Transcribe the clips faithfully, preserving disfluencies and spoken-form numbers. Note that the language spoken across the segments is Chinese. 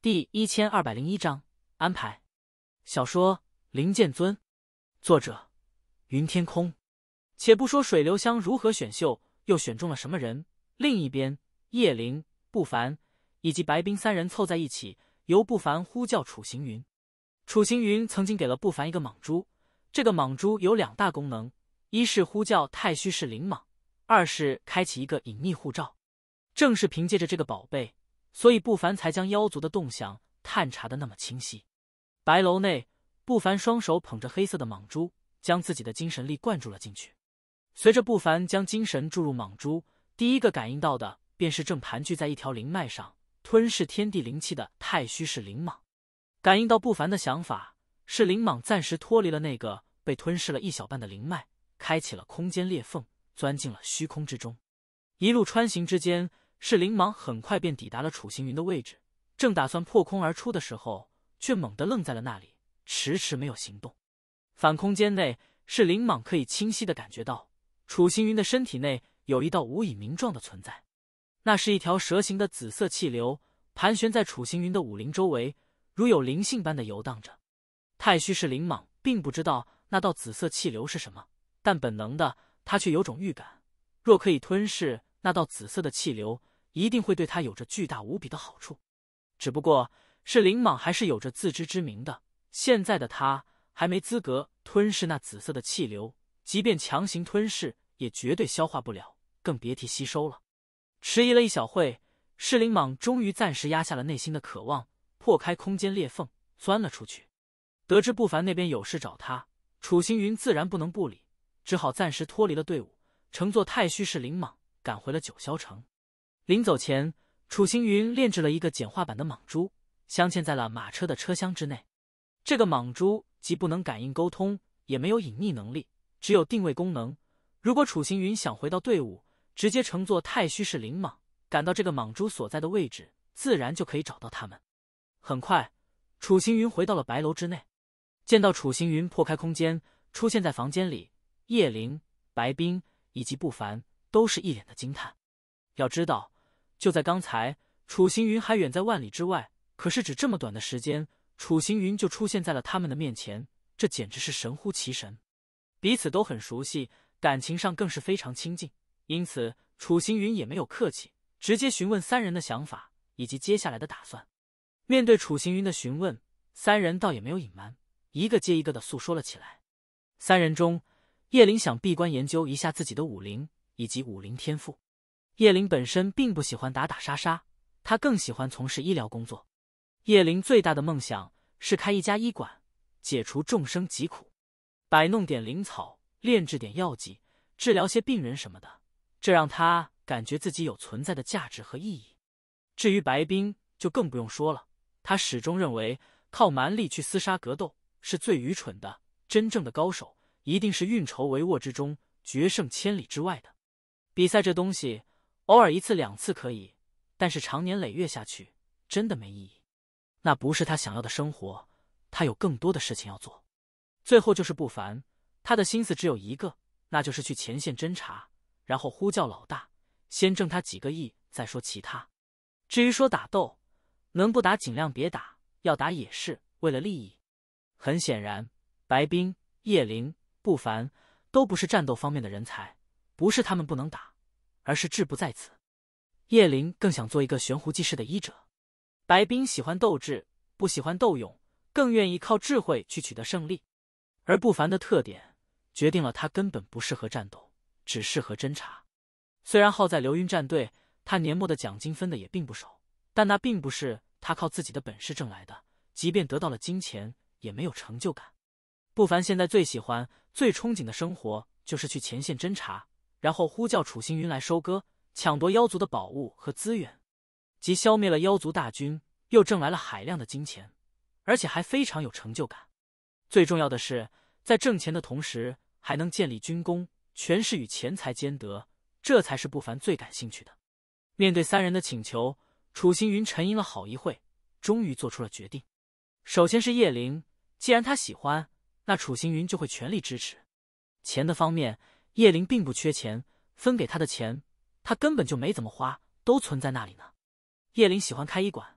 第一千二百零一章安排。小说《灵剑尊》，作者云天空。且不说水流香如何选秀，又选中了什么人，另一边，叶灵、不凡以及白冰三人凑在一起，由不凡呼叫楚行云。楚行云曾经给了不凡一个蟒珠，这个蟒珠有两大功能，一是呼叫太虚氏灵蟒，二是开启一个隐秘护照。正是凭借着这个宝贝，所以不凡才将妖族的动向探查得那么清晰。白楼内，不凡双手捧着黑色的蟒珠，将自己的精神力灌注了进去。随着不凡将精神注入蟒珠，第一个感应到的便是正盘踞在一条灵脉上吞噬天地灵气的太虚氏灵蟒。感应到不凡的想法，是灵蟒暂时脱离了那个被吞噬了一小半的灵脉，开启了空间裂缝，钻进了虚空之中。一路穿行之间，是灵蟒很快便抵达了楚行云的位置，正打算破空而出的时候，却猛地愣在了那里，迟迟没有行动。反空间内，是灵蟒可以清晰地感觉到楚行云的身体内有一道无以名状的存在，那是一条蛇形的紫色气流，盘旋在楚行云的五灵周围，如有灵性般的游荡着。太虚氏灵蟒并不知道那道紫色气流是什么，但本能的他却有种预感，若可以吞噬那道紫色的气流，一定会对他有着巨大无比的好处。只不过是灵蟒还是有着自知之明的，现在的他还没资格吞噬那紫色的气流，即便强行吞噬也绝对消化不了，更别提吸收了。迟疑了一小会，是灵蟒终于暂时压下了内心的渴望，破开空间裂缝钻了出去。得知不凡那边有事找他，楚行云自然不能不理，只好暂时脱离了队伍，乘坐太虚氏灵蟒赶回了九霄城。临走前，楚行云炼制了一个简化版的蟒珠，镶嵌在了马车的车厢之内。这个蟒珠既不能感应沟通，也没有隐匿能力，只有定位功能。如果楚行云想回到队伍，直接乘坐太虚氏灵蟒赶到这个蟒珠所在的位置，自然就可以找到他们。很快，楚行云回到了白楼之内。见到楚行云破开空间出现在房间里，叶灵、白冰以及不凡都是一脸的惊叹。要知道，就在刚才，楚行云还远在万里之外，可是只这么短的时间，楚行云就出现在了他们的面前，这简直是神乎其神。彼此都很熟悉，感情上更是非常亲近，因此楚行云也没有客气，直接询问三人的想法以及接下来的打算。面对楚行云的询问，三人倒也没有隐瞒，一个接一个的诉说了起来。三人中，叶灵想闭关研究一下自己的武灵以及武灵天赋。叶灵本身并不喜欢打打杀杀，他更喜欢从事医疗工作。叶灵最大的梦想是开一家医馆，解除众生疾苦，摆弄点灵草，炼制点药剂，治疗些病人什么的，这让他感觉自己有存在的价值和意义。至于白冰就更不用说了，他始终认为靠蛮力去厮杀格斗是最愚蠢的，真正的高手一定是运筹帷幄之中，决胜千里之外的。比赛这东西偶尔一次两次可以，但是长年累月下去真的没意义。那不是他想要的生活，他有更多的事情要做。最后就是不凡，他的心思只有一个，那就是去前线侦查，然后呼叫老大，先挣他几个亿再说其他。至于说打斗，能不打尽量别打，要打也是为了利益。很显然，白冰、叶灵、不凡都不是战斗方面的人才，不是他们不能打，而是志不在此。叶灵更想做一个悬壶济世的医者，白冰喜欢斗智，不喜欢斗勇，更愿意靠智慧去取得胜利。而不凡的特点决定了他根本不适合战斗，只适合侦查。虽然好在流云战队他年末的奖金分的也并不少，但那并不是他靠自己的本事挣来的，即便得到了金钱也没有成就感。不凡现在最喜欢最憧憬的生活就是去前线侦查，然后呼叫楚行云来收割，抢夺妖族的宝物和资源，即消灭了妖族大军，又挣来了海量的金钱，而且还非常有成就感。最重要的是，在挣钱的同时还能建立军功，权势与钱财兼得，这才是不凡最感兴趣的。面对三人的请求，楚行云沉吟了好一会，终于做出了决定。首先是叶灵，既然他喜欢，那楚行云就会全力支持。钱的方面，叶灵并不缺钱，分给他的钱他根本就没怎么花，都存在那里呢。叶灵喜欢开医馆，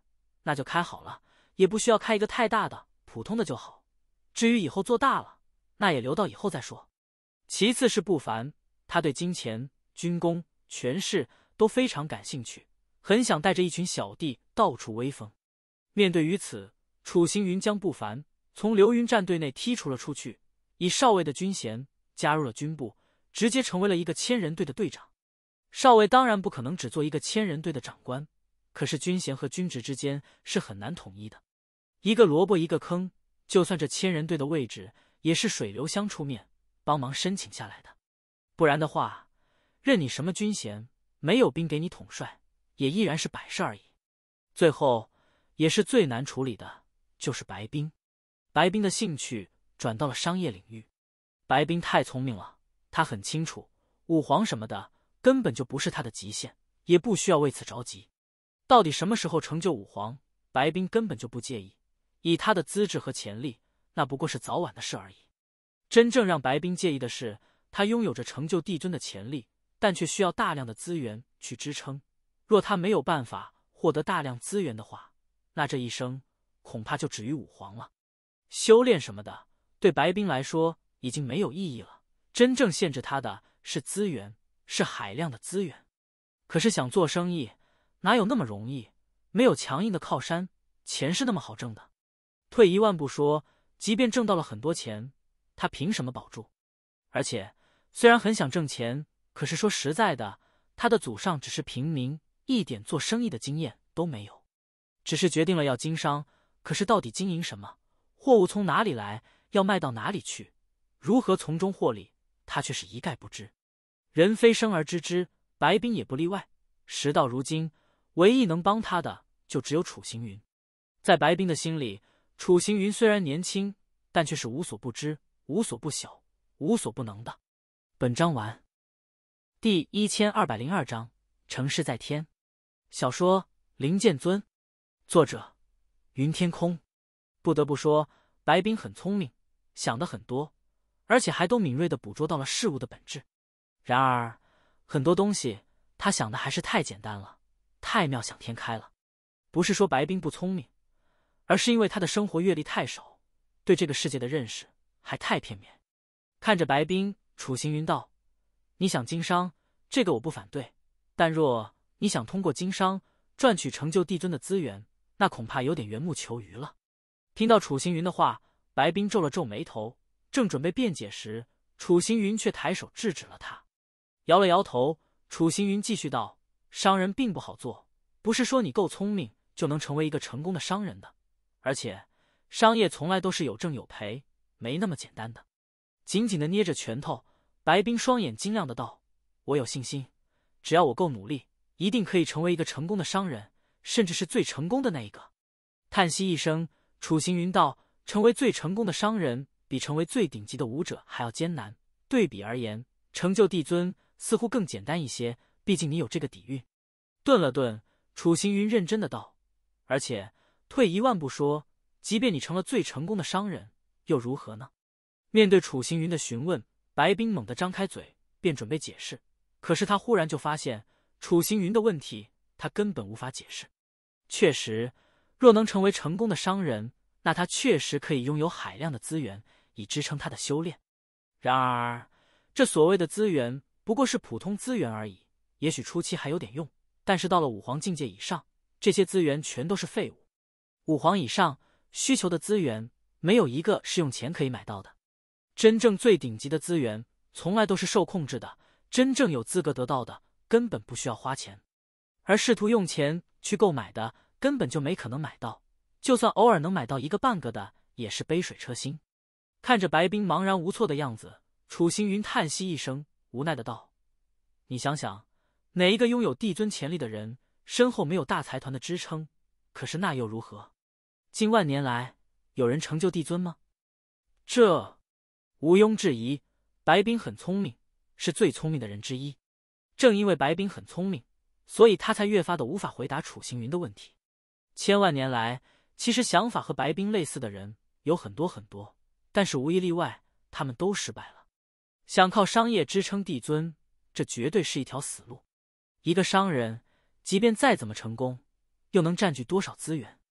那就开好了，也不需要开一个太大的，普通的就好。至于以后做大了，那也留到以后再说。其次是不凡，他对金钱、军功、权势都非常感兴趣，很想带着一群小弟到处威风。面对于此，楚行云将不凡从流云战队内踢出了出去，以少尉的军衔加入了军部，直接成为了一个千人队的队长。少尉当然不可能只做一个千人队的长官，可是军衔和军职之间是很难统一的，一个萝卜一个坑，就算这千人队的位置也是水流香出面帮忙申请下来的，不然的话，任你什么军衔，没有兵给你统帅，也依然是摆设而已。最后也是最难处理的，就是白冰。白冰的兴趣转到了商业领域。白冰太聪明了，他很清楚武皇什么的根本就不是他的极限，也不需要为此着急。到底什么时候成就武皇，白冰根本就不介意，以他的资质和潜力，那不过是早晚的事而已。真正让白冰介意的是，他拥有着成就帝尊的潜力，但却需要大量的资源去支撑。若他没有办法获得大量资源的话，那这一生恐怕就止于武皇了。修炼什么的，对白冰来说已经没有意义了。真正限制他的是资源，是海量的资源。可是想做生意，哪有那么容易？没有强硬的靠山，钱是那么好挣的。退一万步说，即便挣到了很多钱，他凭什么保住？而且虽然很想挣钱，可是说实在的，他的祖上只是平民，一点做生意的经验都没有。只是决定了要经商，可是到底经营什么？货物从哪里来？要卖到哪里去？如何从中获利？他却是一概不知。人非生而知之，白冰也不例外。时到如今，唯一能帮他的就只有楚行云。在白冰的心里，楚行云虽然年轻，但却是无所不知、无所不晓、无所不能的。本章完。第一千二百零二章，成事在天。小说灵剑尊，作者云天空。不得不说，白冰很聪明，想的很多，而且还都敏锐地捕捉到了事物的本质。然而很多东西他想的还是太简单了，太妙想天开了。不是说白冰不聪明，而是因为他的生活阅历太少，对这个世界的认识还太片面。看着白冰，楚行云道：你想经商，这个我不反对，但若你想通过经商赚取成就帝尊的资源，那恐怕有点缘木求鱼了。听到楚行云的话，白冰皱了皱眉头，正准备辩解时，楚行云却抬手制止了他，摇了摇头。楚行云继续道：商人并不好做，不是说你够聪明就能成为一个成功的商人的，而且商业从来都是有挣有赔，没那么简单的。紧紧地捏着拳头，白冰双眼晶亮的道：我有信心，只要我够努力，一定可以成为一个成功的商人，甚至是最成功的那一个。叹息一声，楚行云道：成为最成功的商人比成为最顶级的武者还要艰难，对比而言，成就帝尊似乎更简单一些，毕竟你有这个底蕴。顿了顿，楚行云认真的道：而且退一万步说，即便你成了最成功的商人，又如何呢？面对楚行云的询问，白冰猛地张开嘴，便准备解释，可是他忽然就发现楚行云的问题他根本无法解释。确实，若能成为成功的商人，那他确实可以拥有海量的资源以支撑他的修炼。然而这所谓的资源不过是普通资源而已，也许初期还有点用，但是到了武皇境界以上，这些资源全都是废物。武皇以上需求的资源没有一个是用钱可以买到的。真正最顶级的资源从来都是受控制的，真正有资格得到的根本不需要花钱，而试图用钱去购买的根本就没可能买到，就算偶尔能买到一个半个的，也是杯水车薪。看着白冰茫然无措的样子，楚行云叹息一声，无奈的道：你想想，哪一个拥有帝尊潜力的人身后没有大财团的支撑？可是那又如何？近万年来有人成就帝尊吗？这毋庸置疑，白冰很聪明，是最聪明的人之一。正因为白冰很聪明，所以他才越发的无法回答楚行云的问题。千万年来，其实想法和白冰类似的人有很多很多，但是无一例外，他们都失败了。想靠商业支撑帝尊，这绝对是一条死路。一个商人，即便再怎么成功，又能占据多少资源？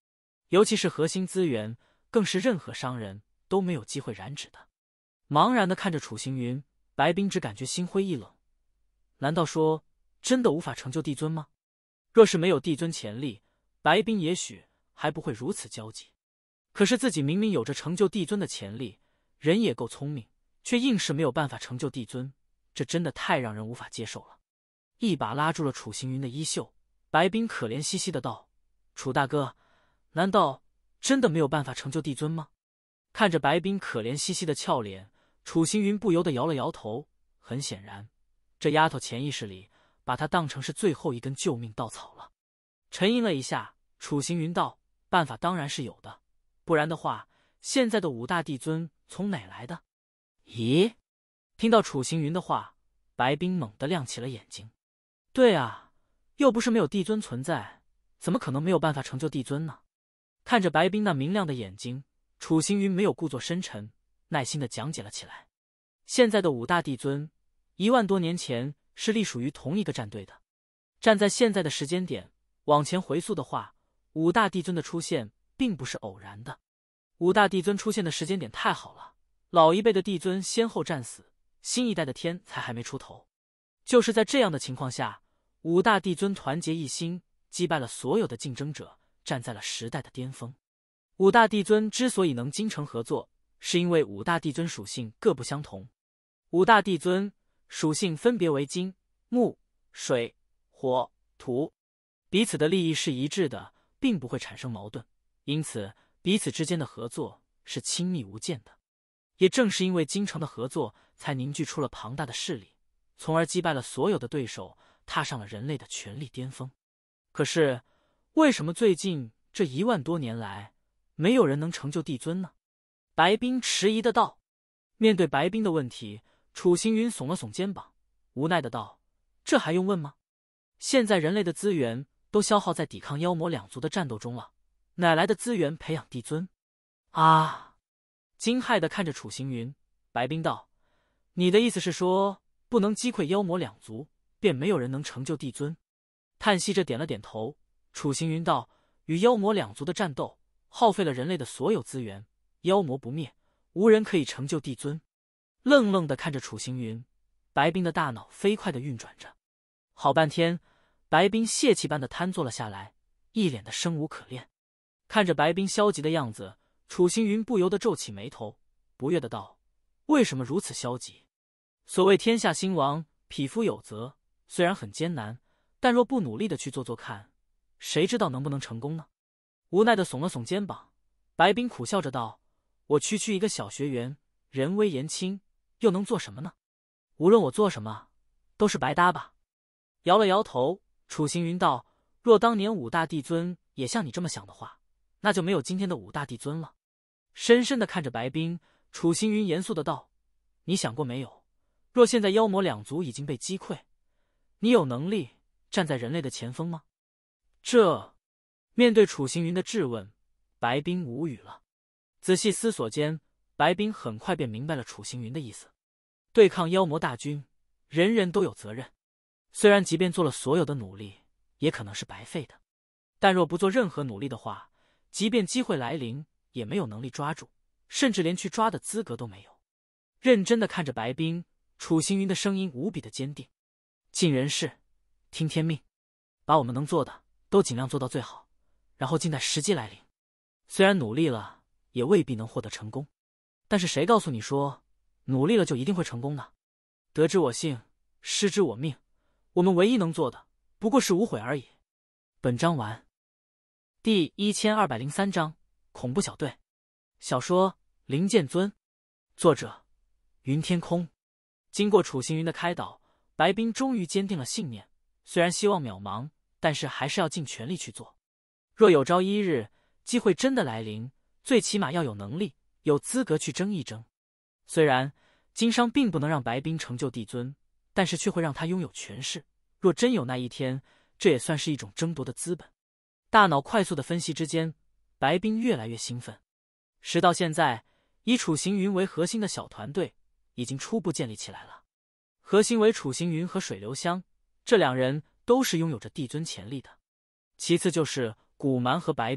尤其是核心资源，更是任何商人都没有机会染指的。茫然地看着楚行云，白冰只感觉心灰意冷。难道说真的无法成就帝尊吗？若是没有帝尊潜力，白冰也许还不会如此焦急。可是自己明明有着成就帝尊的潜力，人也够聪明，却硬是没有办法成就帝尊，这真的太让人无法接受了。一把拉住了楚行云的衣袖，白冰可怜兮兮的道：“楚大哥，难道真的没有办法成就帝尊吗？”看着白冰可怜兮兮的俏脸，楚行云不由得摇了摇头。很显然，这丫头潜意识里把他当成是最后一根救命稻草了。沉吟了一下，楚行云道：“办法当然是有的，不然的话，现在的五大帝尊从哪来的？”咦？听到楚行云的话，白冰猛地亮起了眼睛。对啊，又不是没有帝尊存在，怎么可能没有办法成就帝尊呢？看着白冰那明亮的眼睛，楚行云没有故作深沉，耐心地讲解了起来。现在的五大帝尊，一万多年前是隶属于同一个战队的。站在现在的时间点往前回溯的话，五大帝尊的出现并不是偶然的。五大帝尊出现的时间点太好了，老一辈的帝尊先后战死，新一代的天才还没出头。就是在这样的情况下，五大帝尊团结一心，击败了所有的竞争者，站在了时代的巅峰。五大帝尊之所以能精诚合作，是因为五大帝尊属性各不相同。五大帝尊属性分别为金、木、水、火、土，彼此的利益是一致的，并不会产生矛盾，因此彼此之间的合作是亲密无间的。也正是因为精诚的合作，才凝聚出了庞大的势力，从而击败了所有的对手，踏上了人类的权力巅峰。可是，为什么最近这一万多年来，没有人能成就帝尊呢？白冰迟疑的道。面对白冰的问题，楚行云耸了耸肩膀，无奈的道：“这还用问吗？现在人类的资源都消耗在抵抗妖魔两族的战斗中了，哪来的资源培养帝尊？”啊！惊骇的看着楚行云，白冰道：“你的意思是说，不能击溃妖魔两族，便没有人能成就帝尊？”叹息着点了点头，楚行云道：“与妖魔两族的战斗，耗费了人类的所有资源，妖魔不灭，无人可以成就帝尊。”愣愣的看着楚行云，白冰的大脑飞快的运转着。好半天，白冰泄气般的瘫坐了下来，一脸的生无可恋。看着白冰消极的样子，楚行云不由得皱起眉头，不悦的道：“为什么如此消极？所谓天下兴亡，匹夫有责，虽然很艰难，但若不努力的去做做看，谁知道能不能成功呢？”无奈的耸了耸肩膀，白冰苦笑着道：“我区区一个小学员，人微言轻，又能做什么呢？无论我做什么，都是白搭吧。”摇了摇头，楚行云道：“若当年五大帝尊也像你这么想的话，那就没有今天的五大帝尊了。”深深的看着白冰，楚行云严肃的道：“你想过没有，若现在妖魔两族已经被击溃，你有能力站在人类的前锋吗？”这面对楚行云的质问，白冰无语了。仔细思索间，白冰很快便明白了楚行云的意思。对抗妖魔大军，人人都有责任。虽然即便做了所有的努力，也可能是白费的，但若不做任何努力的话，即便机会来临，也没有能力抓住，甚至连去抓的资格都没有。认真的看着白冰，楚行云的声音无比的坚定：“尽人事，听天命，把我们能做的都尽量做到最好，然后静待时机来临。虽然努力了，也未必能获得成功，但是谁告诉你说努力了就一定会成功呢？得之我幸，失之我命，我们唯一能做的不过是无悔而已。”本章完。第一千二百零三章恐怖小队。小说《灵剑尊》，作者云天空。经过楚行云的开导，白冰终于坚定了信念，虽然希望渺茫，但是还是要尽全力去做。若有朝一日机会真的来临，最起码要有能力有资格去争一争。虽然经商并不能让白冰成就帝尊，但是却会让他拥有权势，若真有那一天，这也算是一种争夺的资本。大脑快速的分析之间，白冰越来越兴奋。时到现在，以楚行云为核心的小团队已经初步建立起来了。核心为楚行云和水流香，这两人都是拥有着帝尊潜力的。其次就是古蛮和白冰，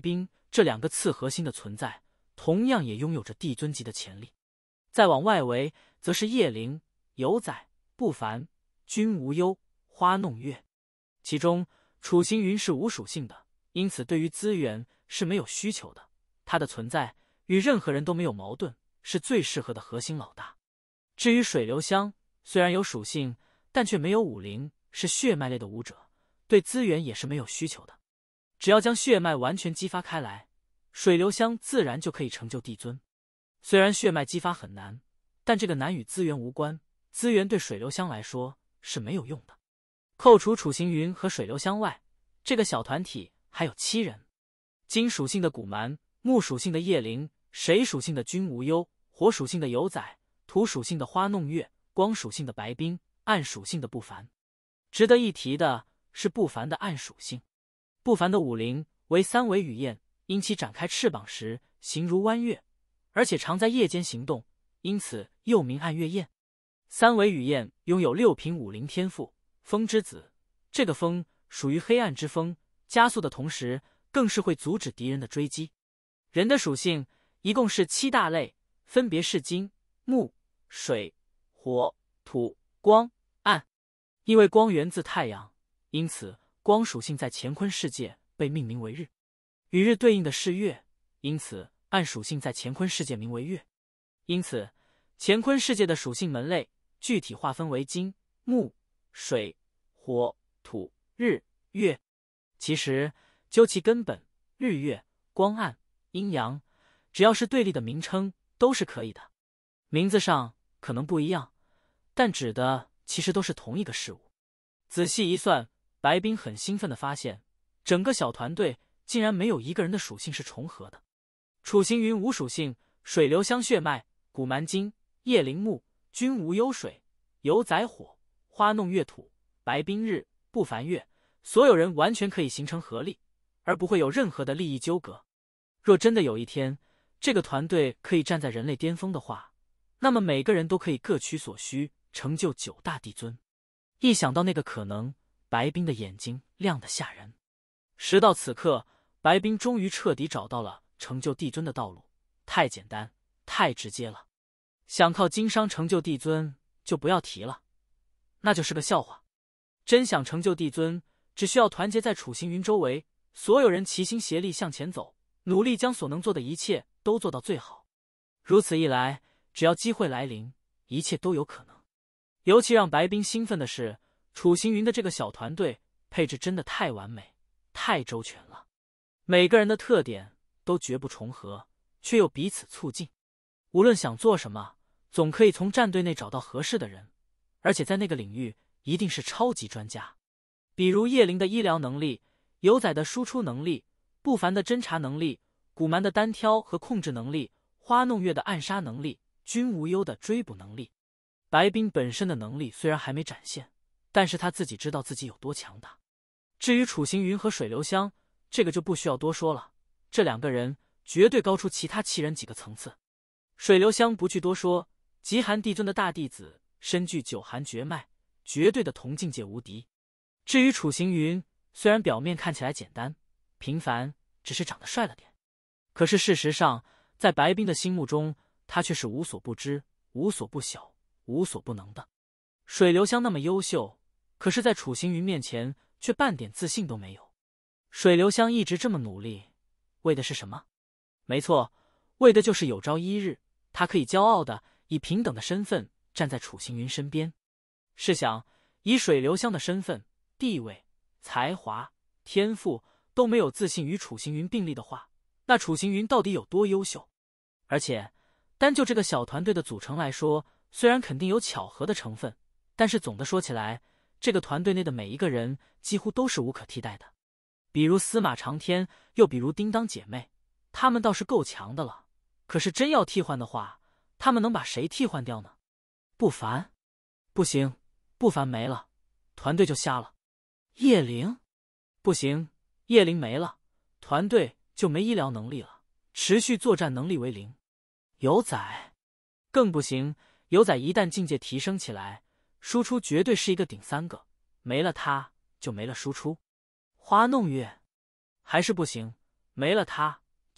这两个次核心的存在，同样也拥有着帝尊级的潜力。再往外围，则是叶灵、有载、不凡、君无忧、花弄月。其中，楚行云是无属性的，因此对于资源是没有需求的。他的存在与任何人都没有矛盾，是最适合的核心老大。至于水流香，虽然有属性，但却没有武灵，是血脉类的武者，对资源也是没有需求的。只要将血脉完全激发开来，水流香自然就可以成就帝尊。虽然血脉激发很难，但这个难与资源无关，资源对水流香来说是没有用的。扣除楚行云和水流香外，这个小团体还有七人：金属性的古蛮，木属性的叶灵，水属性的君无忧，火属性的有载，土属性的花弄月，光属性的白冰，暗属性的不凡。值得一提的是不凡的暗属性。不凡的武灵为三尾羽燕，因其展开翅膀时形如弯月，而且常在夜间行动，因此又名暗月燕。三尾羽燕拥有六品武灵天赋，风之子。这个风属于黑暗之风，加速的同时更是会阻止敌人的追击。人的属性一共是七大类，分别是金、木、水、火、土、光、暗。因为光源自太阳，因此光属性在乾坤世界被命名为日，与日对应的是月，因此暗属性在乾坤世界名为月。因此乾坤世界的属性门类具体划分为金、木、水、火、土、日、月。其实究其根本，日月、光暗、阴阳，只要是对立的名称都是可以的。名字上可能不一样，但指的其实都是同一个事物。仔细一算，白冰很兴奋地发现，整个小团队竟然没有一个人的属性是重合的。楚行云无属性，水流香血脉，古蛮金，叶灵木，君无忧水，有载火，花弄月土，白冰日，不凡月，所有人完全可以形成合力，而不会有任何的利益纠葛。若真的有一天，这个团队可以站在人类巅峰的话，那么每个人都可以各取所需，成就九大帝尊。一想到那个可能，白冰的眼睛亮得吓人。时到此刻，白冰终于彻底找到了成就帝尊的道路，太简单，太直接了。想靠经商成就帝尊就不要提了，那就是个笑话。真想成就帝尊，只需要团结在楚行云周围，所有人齐心协力向前走，努力将所能做的一切都做到最好。如此一来，只要机会来临，一切都有可能。尤其让白冰兴奋的是，楚行云的这个小团队配置真的太完美，太周全了。每个人的特点都绝不重合，却又彼此促进。无论想做什么，总可以从战队内找到合适的人，而且在那个领域一定是超级专家。比如叶灵的医疗能力，有载的输出能力，不凡的侦察能力，古蛮的单挑和控制能力，花弄月的暗杀能力，君无忧的追捕能力。白冰本身的能力虽然还没展现，但是他自己知道自己有多强大。至于楚行云和水流香，这个就不需要多说了，这两个人绝对高出其他七人几个层次。水流香不去多说，极寒帝尊的大弟子，身具九寒绝脉，绝对的同境界无敌。至于楚行云，虽然表面看起来简单平凡，只是长得帅了点，可是事实上在白冰的心目中，他却是无所不知，无所不晓，无所不能的。水流香那么优秀，可是在楚行云面前却半点自信都没有。水流香一直这么努力，为的是什么？没错，为的就是有朝一日，他可以骄傲的以平等的身份站在楚行云身边。试想，以水流香的身份、地位、才华、天赋都没有自信与楚行云并立的话，那楚行云到底有多优秀？而且单就这个小团队的组成来说，虽然肯定有巧合的成分，但是总的说起来，这个团队内的每一个人几乎都是无可替代的。比如司马长天，又比如叮当姐妹，他们倒是够强的了，可是真要替换的话，他们能把谁替换掉呢？不凡？不行，不凡没了，团队就瞎了。叶灵？不行，叶灵没了，团队就没医疗能力了，持续作战能力为零。有载？更不行，有载一旦境界提升起来，输出绝对是一个顶三个，没了他就没了输出。花弄月？还是不行，没了他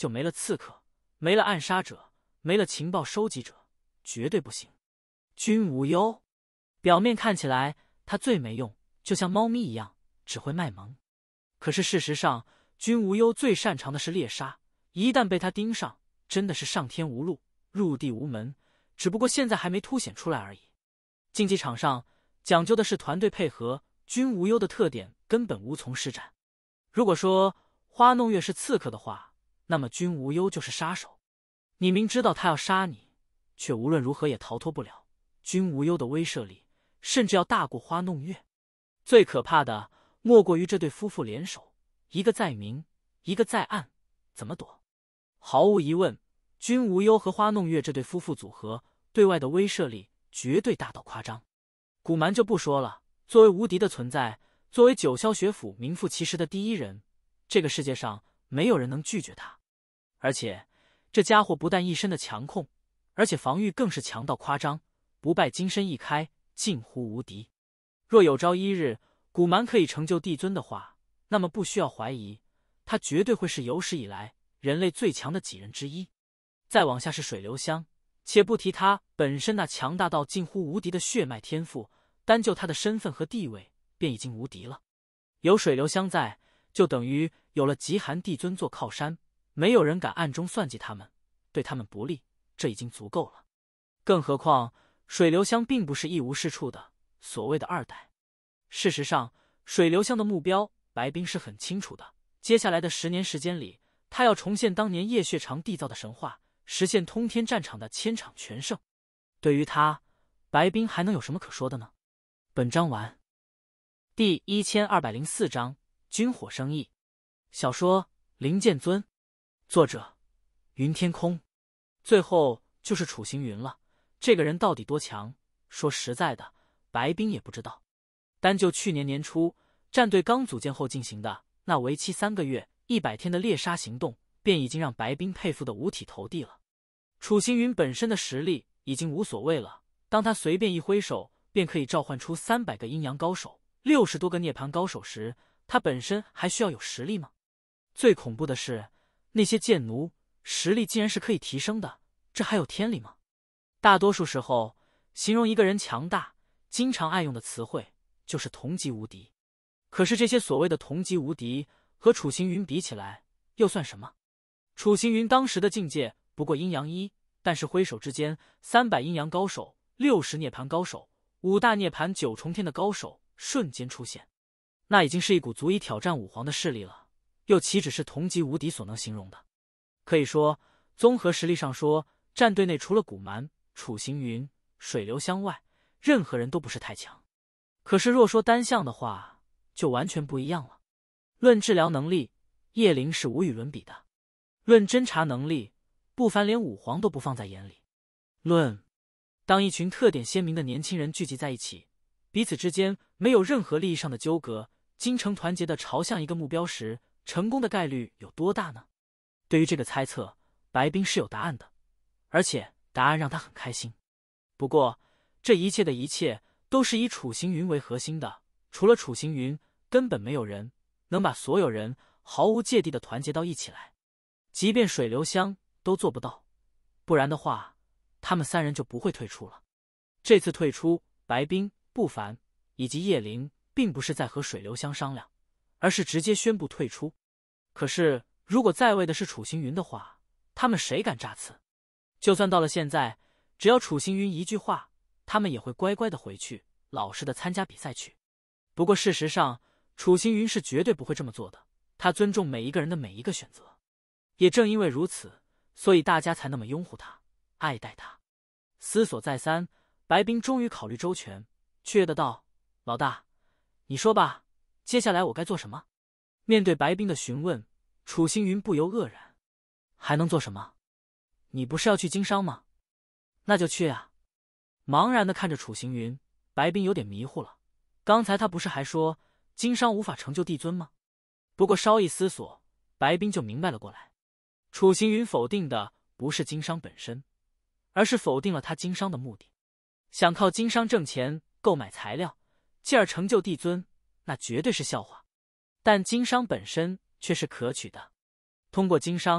就没了刺客，没了暗杀者，没了情报收集者，绝对不行。君无忧，表面看起来他最没用，就像猫咪一样，只会卖萌。可是事实上，君无忧最擅长的是猎杀，一旦被他盯上，真的是上天无路，入地无门，只不过现在还没凸显出来而已。竞技场上讲究的是团队配合，君无忧的特点根本无从施展。如果说花弄月是刺客的话，那么君无忧就是杀手。你明知道他要杀你，却无论如何也逃脱不了。君无忧的威慑力甚至要大过花弄月。最可怕的莫过于这对夫妇联手，一个在明，一个在暗，怎么躲？毫无疑问，君无忧和花弄月这对夫妇组合对外的威慑力绝对大到夸张。古蛮就不说了，作为无敌的存在，作为九霄学府名副其实的第一人，这个世界上没有人能拒绝他。而且这家伙不但一身的强控，而且防御更是强到夸张，不败金身一开，近乎无敌。若有朝一日古蛮可以成就帝尊的话，那么不需要怀疑，他绝对会是有史以来人类最强的几人之一。再往下是水流香，且不提他本身那强大到近乎无敌的血脉天赋，单就他的身份和地位便已经无敌了。有水流香在，就等于有了极寒帝尊做靠山，没有人敢暗中算计他们，对他们不利，这已经足够了。更何况水流香并不是一无是处的所谓的二代。事实上，水流香的目标白冰是很清楚的，接下来的十年时间里，他要重现当年叶血长缔造的神话，实现通天战场的千场全胜。对于他，白冰还能有什么可说的呢？本章完。第一千二百零四章军火生意。小说灵剑尊，作者云天空。最后就是楚行云了，这个人到底多强？说实在的，白冰也不知道。单就去年年初战队刚组建后进行的那为期三个月、一百天的猎杀行动，便已经让白冰佩服得五体投地了。楚行云本身的实力已经无所谓了，当他随便一挥手，便可以召唤出三百个阴阳高手、六十多个涅槃高手时，他本身还需要有实力吗？最恐怖的是，那些剑奴实力竟然是可以提升的，这还有天理吗？大多数时候，形容一个人强大，经常爱用的词汇就是同级无敌。可是这些所谓的同级无敌和楚行云比起来，又算什么？楚行云当时的境界不过阴阳一，但是挥手之间，三百阴阳高手、六十涅槃高手、五大涅槃九重天的高手瞬间出现，那已经是一股足以挑战武皇的势力了，又岂止是同级无敌所能形容的？可以说，综合实力上说，战队内除了古蛮、楚行云、水流香外，任何人都不是太强。可是若说单项的话，就完全不一样了。论治疗能力，叶灵是无与伦比的；论侦查能力，不凡连武皇都不放在眼里。论当一群特点鲜明的年轻人聚集在一起，彼此之间没有任何利益上的纠葛，精诚团结地朝向一个目标时，成功的概率有多大呢？对于这个猜测，白冰是有答案的，而且答案让他很开心。不过，这一切的一切都是以楚行云为核心的，除了楚行云，根本没有人能把所有人毫无芥蒂地团结到一起来。即便水流香都做不到，不然的话，他们三人就不会退出了。这次退出，白冰、不凡以及叶灵并不是在和水流香商量，而是直接宣布退出。可是如果在位的是楚行云的话，他们谁敢诈辞？就算到了现在，只要楚行云一句话，他们也会乖乖的回去，老实的参加比赛去。不过事实上，楚行云是绝对不会这么做的，他尊重每一个人的每一个选择。也正因为如此，所以大家才那么拥护他，爱戴他。思索再三，白冰终于考虑周全，雀跃的道：老大，你说吧，接下来我该做什么？面对白冰的询问，楚行云不由愕然，还能做什么？你不是要去经商吗？那就去啊。茫然的看着楚行云，白冰有点迷糊了。刚才他不是还说经商无法成就帝尊吗？不过稍一思索，白冰就明白了过来。楚行云否定的不是经商本身，而是否定了他经商的目的。想靠经商挣钱购买材料，进而成就帝尊，那绝对是笑话。但经商本身却是可取的。通过经商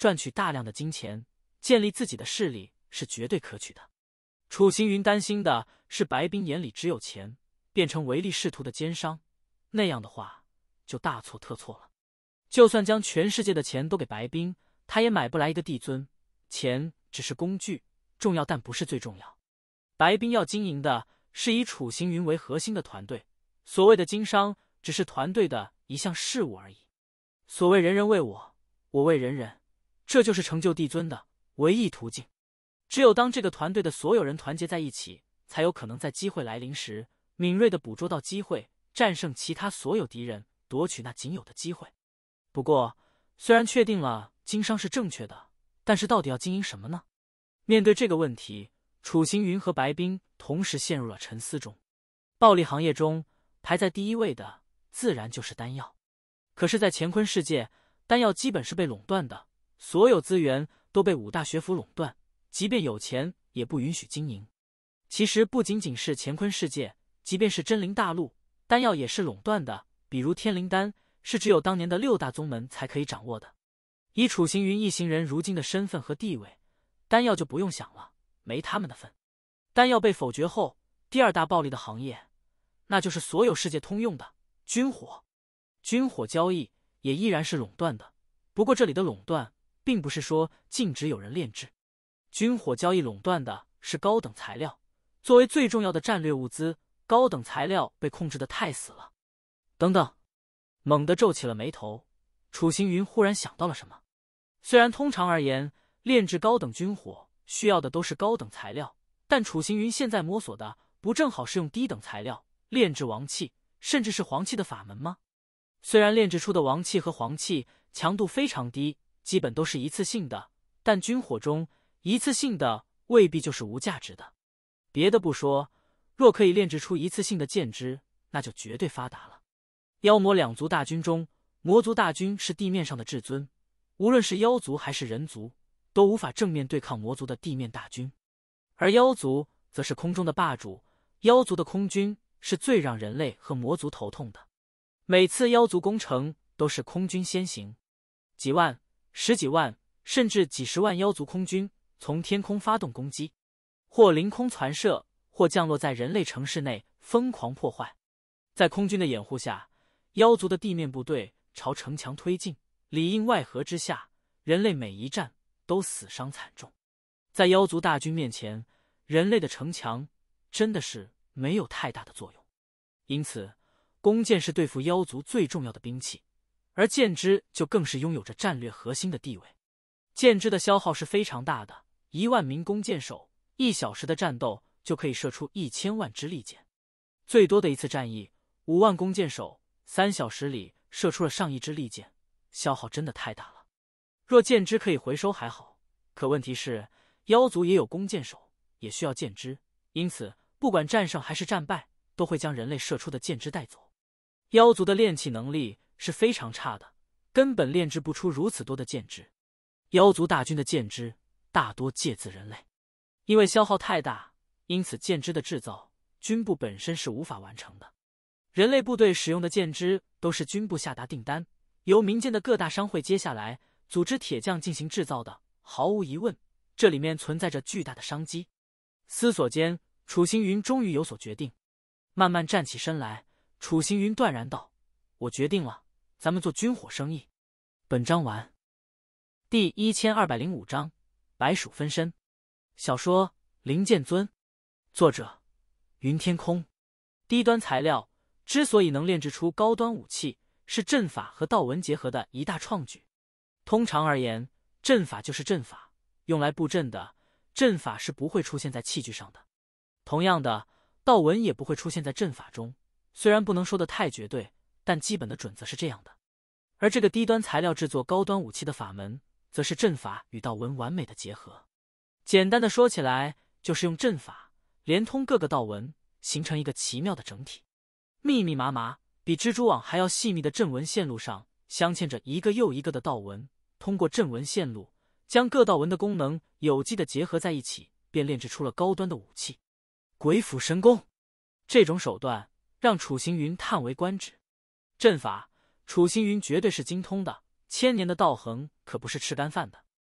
赚取大量的金钱，建立自己的势力是绝对可取的。楚行云担心的是白冰眼里只有钱，变成唯利是图的奸商，那样的话就大错特错了。就算将全世界的钱都给白冰，他也买不来一个帝尊。钱只是工具，重要但不是最重要。白冰要经营的是以楚行云为核心的团队，所谓的经商只是团队的一项事务而已。所谓人人为我，我为人人，这就是成就帝尊的唯一途径。只有当这个团队的所有人团结在一起，才有可能在机会来临时敏锐地捕捉到机会，战胜其他所有敌人，夺取那仅有的机会。不过，虽然确定了经商是正确的，但是到底要经营什么呢？面对这个问题，楚行云和白冰同时陷入了沉思中。暴利行业中排在第一位的自然就是丹药，可是在乾坤世界，丹药基本是被垄断的，所有资源都被五大学府垄断，即便有钱也不允许经营。其实不仅仅是乾坤世界，即便是真灵大陆，丹药也是垄断的，比如天灵丹是只有当年的六大宗门才可以掌握的。以楚行云一行人如今的身份和地位，丹药就不用想了，没他们的份。丹药被否决后，第二大暴利的行业，那就是所有世界通用的军火。军火交易也依然是垄断的，不过这里的垄断并不是说禁止有人炼制。军火交易垄断的是高等材料，作为最重要的战略物资，高等材料被控制得太死了。等等，猛地皱起了眉头，楚行云忽然想到了什么。虽然通常而言，炼制高等军火需要的都是高等材料，但楚行云现在摸索的不正好是用低等材料炼制王气，甚至是黄气的法门吗？虽然炼制出的王气和黄气强度非常低，基本都是一次性的，但军火中一次性的未必就是无价值的。别的不说，若可以炼制出一次性的剑支，那就绝对发达了。妖魔两族大军中，魔族大军是地面上的至尊，无论是妖族还是人族，都无法正面对抗魔族的地面大军。而妖族则是空中的霸主，妖族的空军是最让人类和魔族头痛的。每次妖族攻城都是空军先行，几万、十几万，甚至几十万妖族空军从天空发动攻击，或凌空传射，或降落在人类城市内疯狂破坏。在空军的掩护下，妖族的地面部队朝城墙推进，里应外合之下，人类每一战都死伤惨重。在妖族大军面前，人类的城墙真的是没有太大的作用。因此，弓箭是对付妖族最重要的兵器，而剑支就更是拥有着战略核心的地位。剑支的消耗是非常大的，一万名弓箭手，一小时的战斗就可以射出一千万支利箭。最多的一次战役，五万弓箭手，三小时里射出了上亿支利箭，消耗真的太大了。若剑支可以回收还好，可问题是妖族也有弓箭手，也需要剑支，因此不管战胜还是战败，都会将人类射出的剑支带走。妖族的炼器能力是非常差的，根本炼制不出如此多的剑支。妖族大军的剑支大多借自人类，因为消耗太大，因此剑支的制造军部本身是无法完成的。人类部队使用的剑支都是军部下达订单，由民间的各大商会接下来组织铁匠进行制造的。毫无疑问，这里面存在着巨大的商机。思索间，楚行云终于有所决定，慢慢站起身来。楚行云断然道：“我决定了，咱们做军火生意。”本章完。第一千二百零五章白鼠分身。小说《灵剑尊》，作者云天空。低端材料之所以能炼制出高端武器，是阵法和道文结合的一大创举。通常而言，阵法就是阵法，用来布阵的阵法是不会出现在器具上的。同样的，道文也不会出现在阵法中。虽然不能说的太绝对，但基本的准则是这样的。而这个低端材料制作高端武器的法门，则是阵法与道文完美的结合。简单的说起来，就是用阵法连通各个道文，形成一个奇妙的整体。密密麻麻，比蜘蛛网还要细密的阵纹线路上，镶嵌着一个又一个的道文。通过阵纹线路，将各道文的功能有机的结合在一起，便炼制出了高端的武器。鬼斧神工，这种手段让楚行云叹为观止。阵法，楚行云绝对是精通的，千年的道行可不是吃干饭的。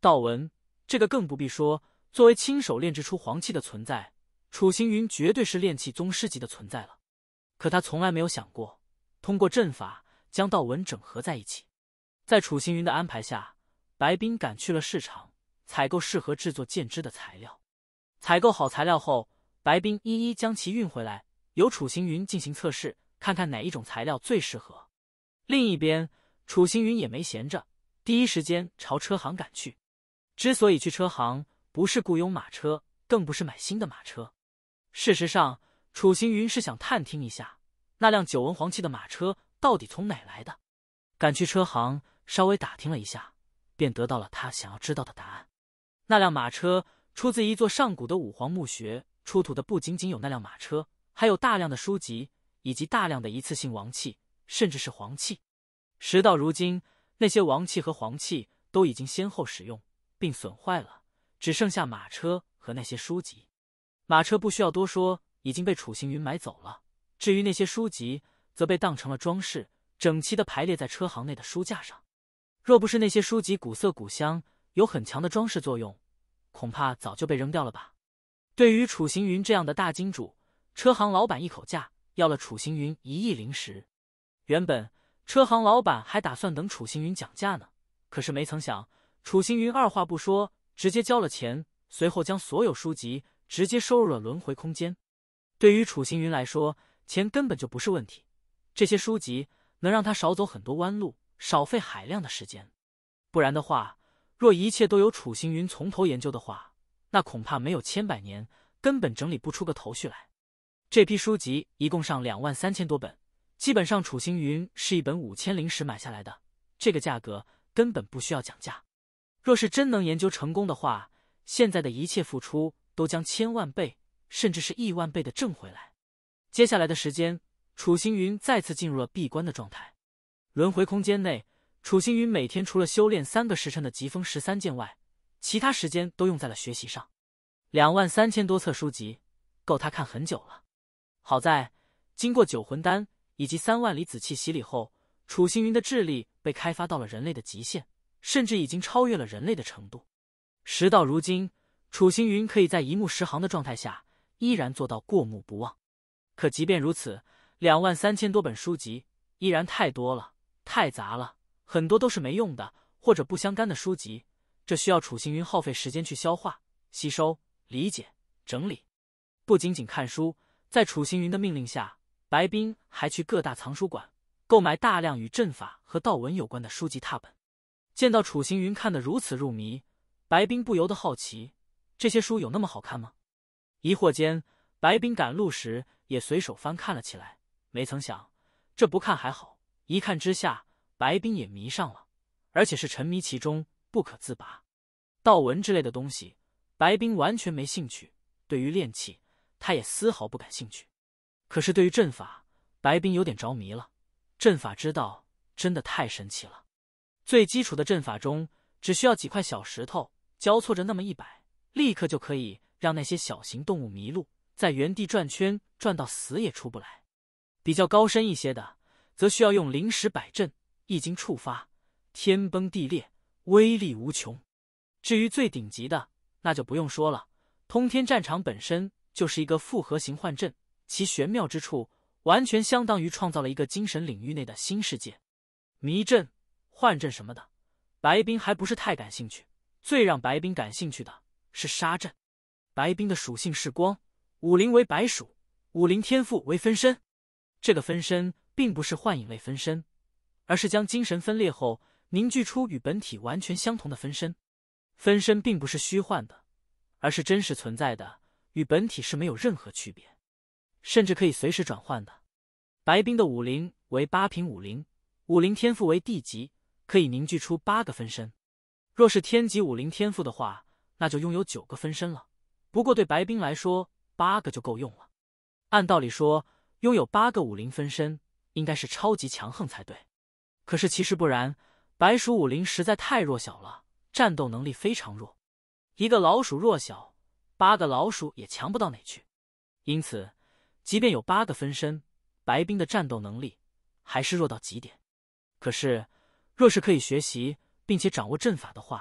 道文这个更不必说，作为亲手炼制出黄气的存在，楚行云绝对是炼气宗师级的存在了。可他从来没有想过通过阵法将道文整合在一起。在楚行云的安排下，白冰赶去了市场，采购适合制作剑枝的材料。采购好材料后，白冰一一将其运回来，由楚行云进行测试，看看哪一种材料最适合。另一边，楚行云也没闲着，第一时间朝车行赶去。之所以去车行，不是雇佣马车，更不是买新的马车。事实上，楚行云是想探听一下那辆久闻黄气的马车到底从哪来的。赶去车行，稍微打听了一下，便得到了他想要知道的答案。那辆马车出自一座上古的五黄墓穴，出土的不仅仅有那辆马车，还有大量的书籍，以及大量的一次性王气，甚至是黄气。时到如今，那些王气和黄气都已经先后使用并损坏了，只剩下马车和那些书籍。马车不需要多说，已经被楚行云买走了。至于那些书籍，则被当成了装饰，整齐地排列在车行内的书架上。若不是那些书籍古色古香，有很强的装饰作用，恐怕早就被扔掉了吧。对于楚行云这样的大金主，车行老板一口价要了楚行云一亿灵石。原本车行老板还打算等楚行云讲价呢，可是没曾想楚行云二话不说，直接交了钱，随后将所有书籍直接收入了轮回空间。对于楚行云来说，钱根本就不是问题，这些书籍能让他少走很多弯路，少费海量的时间。不然的话，若一切都由楚行云从头研究的话，那恐怕没有千百年根本整理不出个头绪来。这批书籍一共上两万三千多本，基本上楚行云是一本五千灵石买下来的，这个价格根本不需要讲价。若是真能研究成功的话，现在的一切付出都将千万倍甚至是亿万倍的挣回来。接下来的时间，楚行云再次进入了闭关的状态。轮回空间内，楚行云每天除了修炼三个时辰的疾风十三剑外，其他时间都用在了学习上。两万三千多册书籍，够他看很久了。好在经过九魂丹以及三万里紫气洗礼后，楚行云的智力被开发到了人类的极限，甚至已经超越了人类的程度。时到如今，楚行云可以在一目十行的状态下依然做到过目不忘。可即便如此，两万三千多本书籍依然太多了，太杂了，很多都是没用的或者不相干的书籍，这需要楚行云耗费时间去消化、吸收、理解、整理。不仅仅看书，在楚行云的命令下，白冰还去各大藏书馆购买大量与阵法和道文有关的书籍拓本。见到楚行云看得如此入迷，白冰不由得好奇，这些书有那么好看吗？疑惑间，白冰赶路时也随手翻看了起来，没曾想这不看还好，一看之下，白冰也迷上了，而且是沉迷其中不可自拔。道文之类的东西，白冰完全没兴趣，对于炼气，他也丝毫不感兴趣。可是对于阵法，白冰有点着迷了。阵法之道真的太神奇了。最基础的阵法中，只需要几块小石头交错着那么一摆，立刻就可以让那些小型动物迷路，在原地转圈，转到死也出不来。比较高深一些的，则需要用灵石摆阵，一经触发，天崩地裂，威力无穷。至于最顶级的，那就不用说了，通天战场本身就是一个复合型幻阵，其玄妙之处完全相当于创造了一个精神领域内的新世界。迷阵、幻阵什么的，白冰还不是太感兴趣。最让白冰感兴趣的是杀阵。白冰的属性是光，武灵为白鼠，武灵天赋为分身。这个分身并不是幻影类分身，而是将精神分裂后凝聚出与本体完全相同的分身。分身并不是虚幻的，而是真实存在的，与本体是没有任何区别，甚至可以随时转换的。白冰的武灵为八品武灵，武灵天赋为地级，可以凝聚出八个分身。若是天级武灵天赋的话，那就拥有九个分身了。不过对白冰来说，八个就够用了。按道理说，拥有八个武灵分身应该是超级强横才对。可是其实不然，白鼠武灵实在太弱小了，战斗能力非常弱。一个老鼠弱小，八个老鼠也强不到哪去。因此，即便有八个分身，白冰的战斗能力还是弱到极点。可是，若是可以学习并且掌握阵法的话，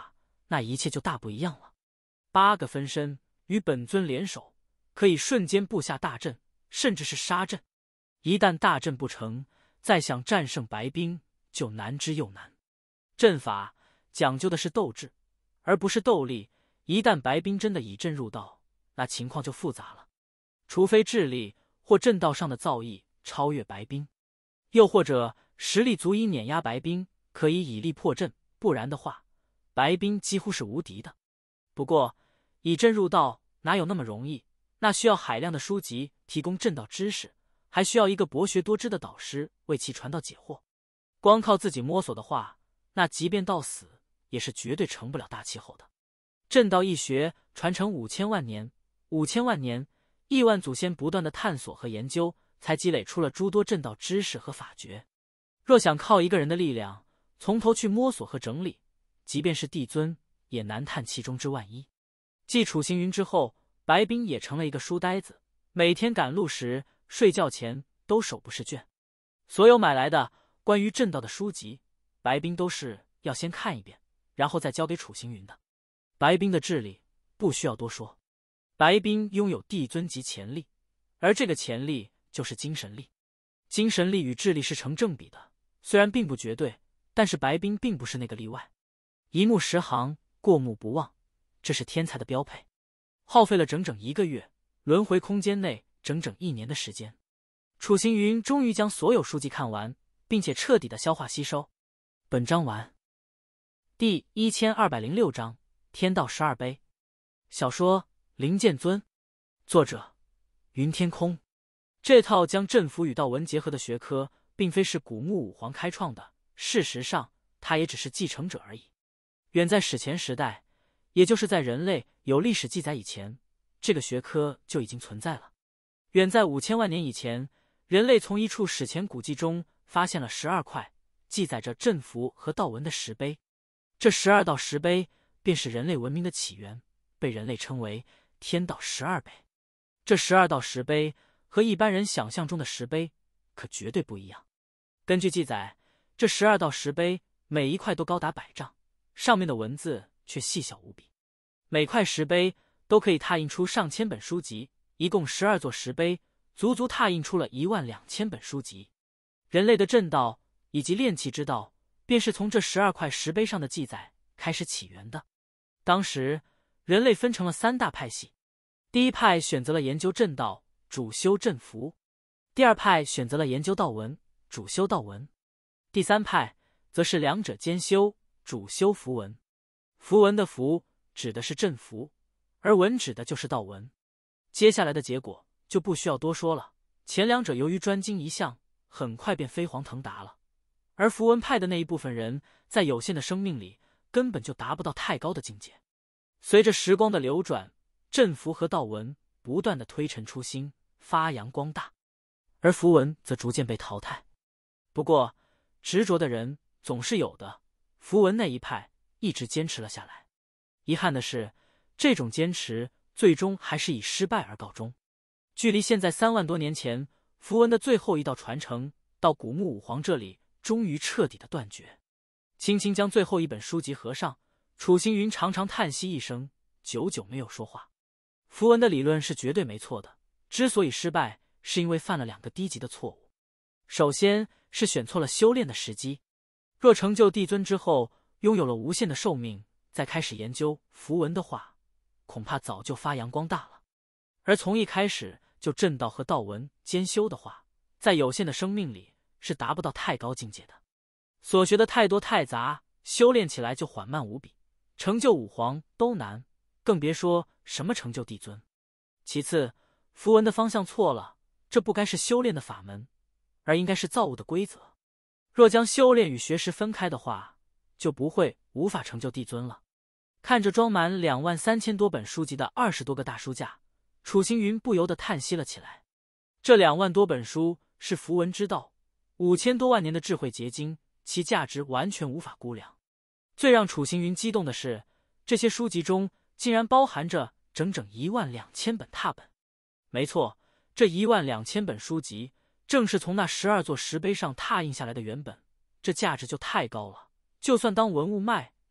那一切就大不一样了。八个分身与本尊联手，可以瞬间布下大阵，甚至是杀阵。一旦大阵不成，再想战胜白冰就难之又难。阵法讲究的是斗志，而不是斗力。一旦白冰真的以阵入道，那情况就复杂了。除非智力或阵道上的造诣超越白冰，又或者实力足以碾压白冰，可以以力破阵，不然的话，白冰几乎是无敌的。不过，以阵入道哪有那么容易？那需要海量的书籍提供阵道知识，还需要一个博学多知的导师为其传道解惑。光靠自己摸索的话，那即便到死也是绝对成不了大气候的。阵道一学传承五千万年，五千万年，亿万祖先不断的探索和研究，才积累出了诸多阵道知识和法诀。若想靠一个人的力量从头去摸索和整理，即便是帝尊也难探其中之万一。继楚行云之后，白冰也成了一个书呆子，每天赶路时、睡觉前都手不释卷。所有买来的关于阵道的书籍，白冰都是要先看一遍，然后再交给楚行云的。白冰的智力不需要多说，白冰拥有帝尊级潜力，而这个潜力就是精神力。精神力与智力是成正比的，虽然并不绝对，但是白冰并不是那个例外。一目十行，过目不忘，这是天才的标配。耗费了整整一个月，轮回空间内整整一年的时间，楚行云终于将所有书籍看完，并且彻底的消化吸收。本章完。第一千二百零六章天道十二杯。小说《灵剑尊》，作者云天空。这套将阵符与道文结合的学科，并非是古墓武皇开创的，事实上，他也只是继承者而已。远在史前时代，也就是在人类有历史记载以前，这个学科就已经存在了。远在五千万年以前，人类从一处史前古迹中发现了十二块记载着阵符和道文的石碑，这十二道石碑便是人类文明的起源，被人类称为天道十二碑。这十二道石碑和一般人想象中的石碑可绝对不一样。根据记载，这十二道石碑每一块都高达百丈，上面的文字却细小无比。每块石碑都可以拓印出上千本书籍，一共十二座石碑，足足拓印出了一万两千本书籍。人类的阵道以及炼器之道，便是从这十二块石碑上的记载开始起源的。当时，人类分成了三大派系。第一派选择了研究阵道，主修阵符；第二派选择了研究道文，主修道文；第三派则是两者兼修，主修符文。符文的符指的是阵符，而文指的就是道文。接下来的结果就不需要多说了，前两者由于专精一项，很快便飞黄腾达了，而符文派的那一部分人，在有限的生命里根本就达不到太高的境界。随着时光的流转，阵符和道文不断的推陈出新，发扬光大，而符文则逐渐被淘汰。不过，执着的人总是有的，符文那一派一直坚持了下来。遗憾的是，这种坚持最终还是以失败而告终。距离现在三万多年前，符文的最后一道传承到古墓武皇这里，终于彻底的断绝。轻轻将最后一本书籍合上，楚行云长长叹息一声，久久没有说话。符文的理论是绝对没错的，之所以失败，是因为犯了两个低级的错误。首先是选错了修炼的时机。若成就帝尊之后，拥有了无限的寿命，再开始研究符文的话，恐怕早就发扬光大了。而从一开始就阵道和道文兼修的话，在有限的生命里是达不到太高境界的。所学的太多太杂，修炼起来就缓慢无比，成就武皇都难，更别说什么成就帝尊。其次，符文的方向错了，这不该是修炼的法门，而应该是造物的规则。若将修炼与学识分开的话，就不会无法成就帝尊了。看着装满两万三千多本书籍的二十多个大书架，楚行云不由得叹息了起来。这两万多本书是符文之道，五千多万年的智慧结晶，其价值完全无法估量。最让楚行云激动的是，这些书籍中竟然包含着整整一万两千本拓本。没错，这一万两千本书籍正是从那十二座石碑上拓印下来的原本，这价值就太高了，就算当文物卖，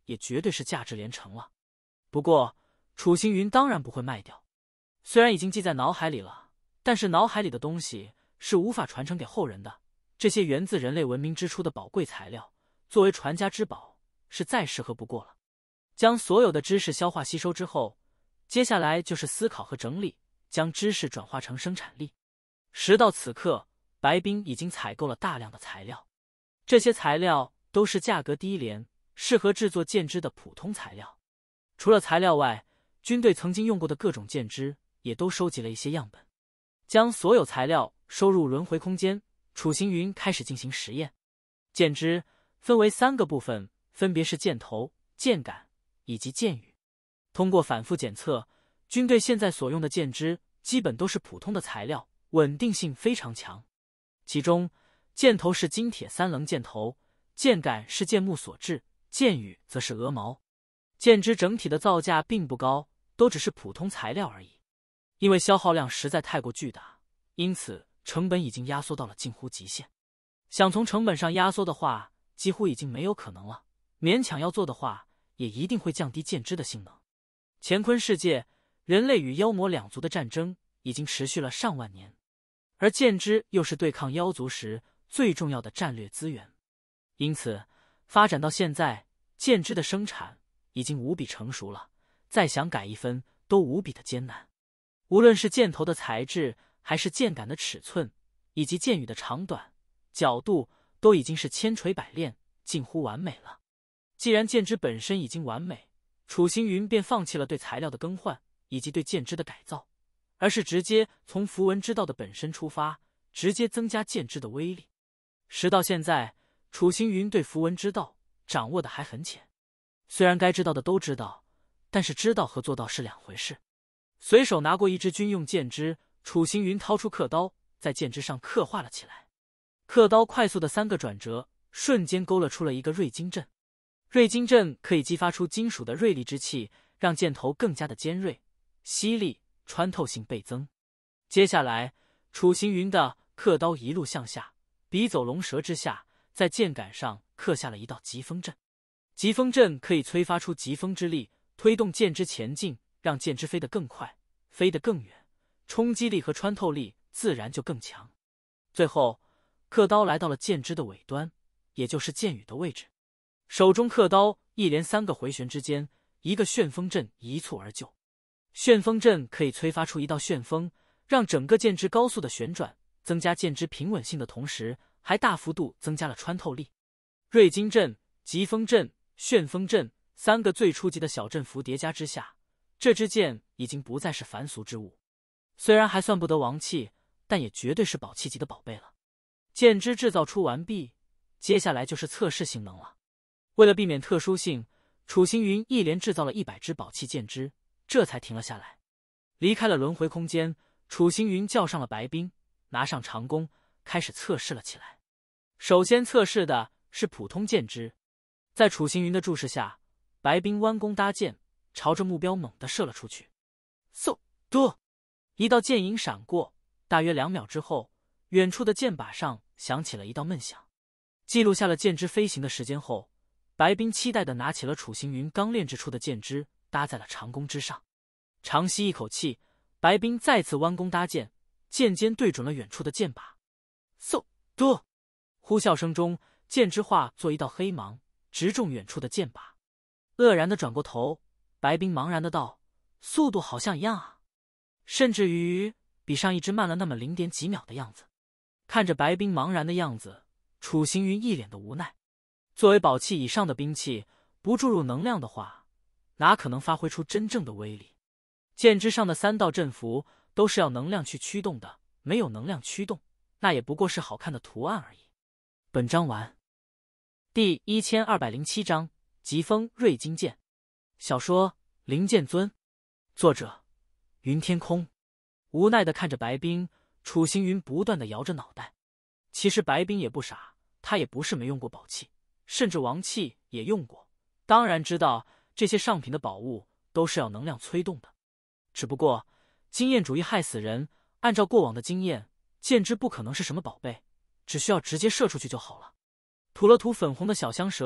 也绝对是价值连城了。不过楚行云当然不会卖掉，虽然已经记在脑海里了，但是脑海里的东西是无法传承给后人的。这些源自人类文明之初的宝贵材料，作为传家之宝，是再适合不过了。将所有的知识消化吸收之后，接下来就是思考和整理，将知识转化成生产力。时到此刻，白冰已经采购了大量的材料，这些材料都是价格低廉、适合制作剑枝的普通材料。除了材料外，军队曾经用过的各种剑枝也都收集了一些样本。将所有材料收入轮回空间，楚行云开始进行实验。剑枝分为三个部分，分别是剑头、剑杆以及剑羽。通过反复检测，军队现在所用的剑枝基本都是普通的材料，稳定性非常强。其中，剑头是金铁三棱剑头，剑杆是剑木所制，剑羽则是鹅毛。剑枝整体的造价并不高，都只是普通材料而已。因为消耗量实在太过巨大，因此成本已经压缩到了近乎极限。想从成本上压缩的话，几乎已经没有可能了。勉强要做的话，也一定会降低剑枝的性能。乾坤世界，人类与妖魔两族的战争已经持续了上万年，而剑枝又是对抗妖族时最重要的战略资源，因此发展到现在，剑枝的生产已经无比成熟了，再想改一分都无比的艰难。无论是剑头的材质，还是剑杆的尺寸，以及剑羽的长短、角度，都已经是千锤百炼，近乎完美了。既然剑枝本身已经完美，楚行云便放弃了对材料的更换以及对剑枝的改造，而是直接从符文之道的本身出发，直接增加剑枝的威力。时到现在，楚行云对符文之道掌握的还很浅，虽然该知道的都知道，但是知道和做到是两回事。随手拿过一支军用剑枝，楚行云掏出刻刀，在剑枝上刻画了起来。刻刀快速的三个转折，瞬间勾勒出了一个锐金阵。锐金阵可以激发出金属的锐利之气，让剑头更加的尖锐、犀利，穿透性倍增。接下来，楚行云的刻刀一路向下，笔走龙蛇之下，在剑杆上刻下了一道疾风阵。疾风阵可以催发出疾风之力，推动剑枝前进，让剑枝飞得更快，飞得更远，冲击力和穿透力自然就更强。最后，刻刀来到了剑枝的尾端，也就是剑羽的位置。手中刻刀，一连三个回旋之间，一个旋风阵一蹴而就。旋风阵可以催发出一道旋风，让整个剑枝高速的旋转，增加剑枝平稳性的同时，还大幅度增加了穿透力。锐金阵、疾风阵、旋风阵三个最初级的小阵符叠加之下，这支剑已经不再是凡俗之物。虽然还算不得王器，但也绝对是宝器级的宝贝了。剑枝制造出完毕，接下来就是测试性能了。为了避免特殊性，楚行云一连制造了一百支宝器剑枝，这才停了下来。离开了轮回空间，楚行云叫上了白冰，拿上长弓，开始测试了起来。首先测试的是普通剑枝，在楚行云的注视下，白冰弯弓搭箭，朝着目标猛地射了出去。嗖嘟，一道剑影闪过，大约两秒之后，远处的剑靶上响起了一道闷响。记录下了剑枝飞行的时间后，白冰期待地拿起了楚行云刚炼制出的剑枝，搭在了长弓之上。长吸一口气，白冰再次弯弓搭箭，剑尖对准了远处的剑靶。嗖嘟，呼啸声中，剑枝化作一道黑芒，直中远处的剑靶。愕然地转过头，白冰茫然的道：“速度好像一样啊，甚至于比上一只慢了那么零点几秒的样子。”看着白冰茫然的样子，楚行云一脸的无奈。作为宝器以上的兵器，不注入能量的话，哪可能发挥出真正的威力？剑枝上的三道阵符都是要能量去驱动的，没有能量驱动，那也不过是好看的图案而已。本章完。第一千二百零七章疾风锐金剑。小说灵剑尊，作者云天空。无奈的看着白冰，楚行云不断的摇着脑袋。其实白冰也不傻，他也不是没用过宝器，甚至王器也用过，当然知道这些上品的宝物都是要能量催动的。只不过经验主义害死人，按照过往的经验，剑枝不可能是什么宝贝，只需要直接射出去就好了。吐了吐粉红的小香舌，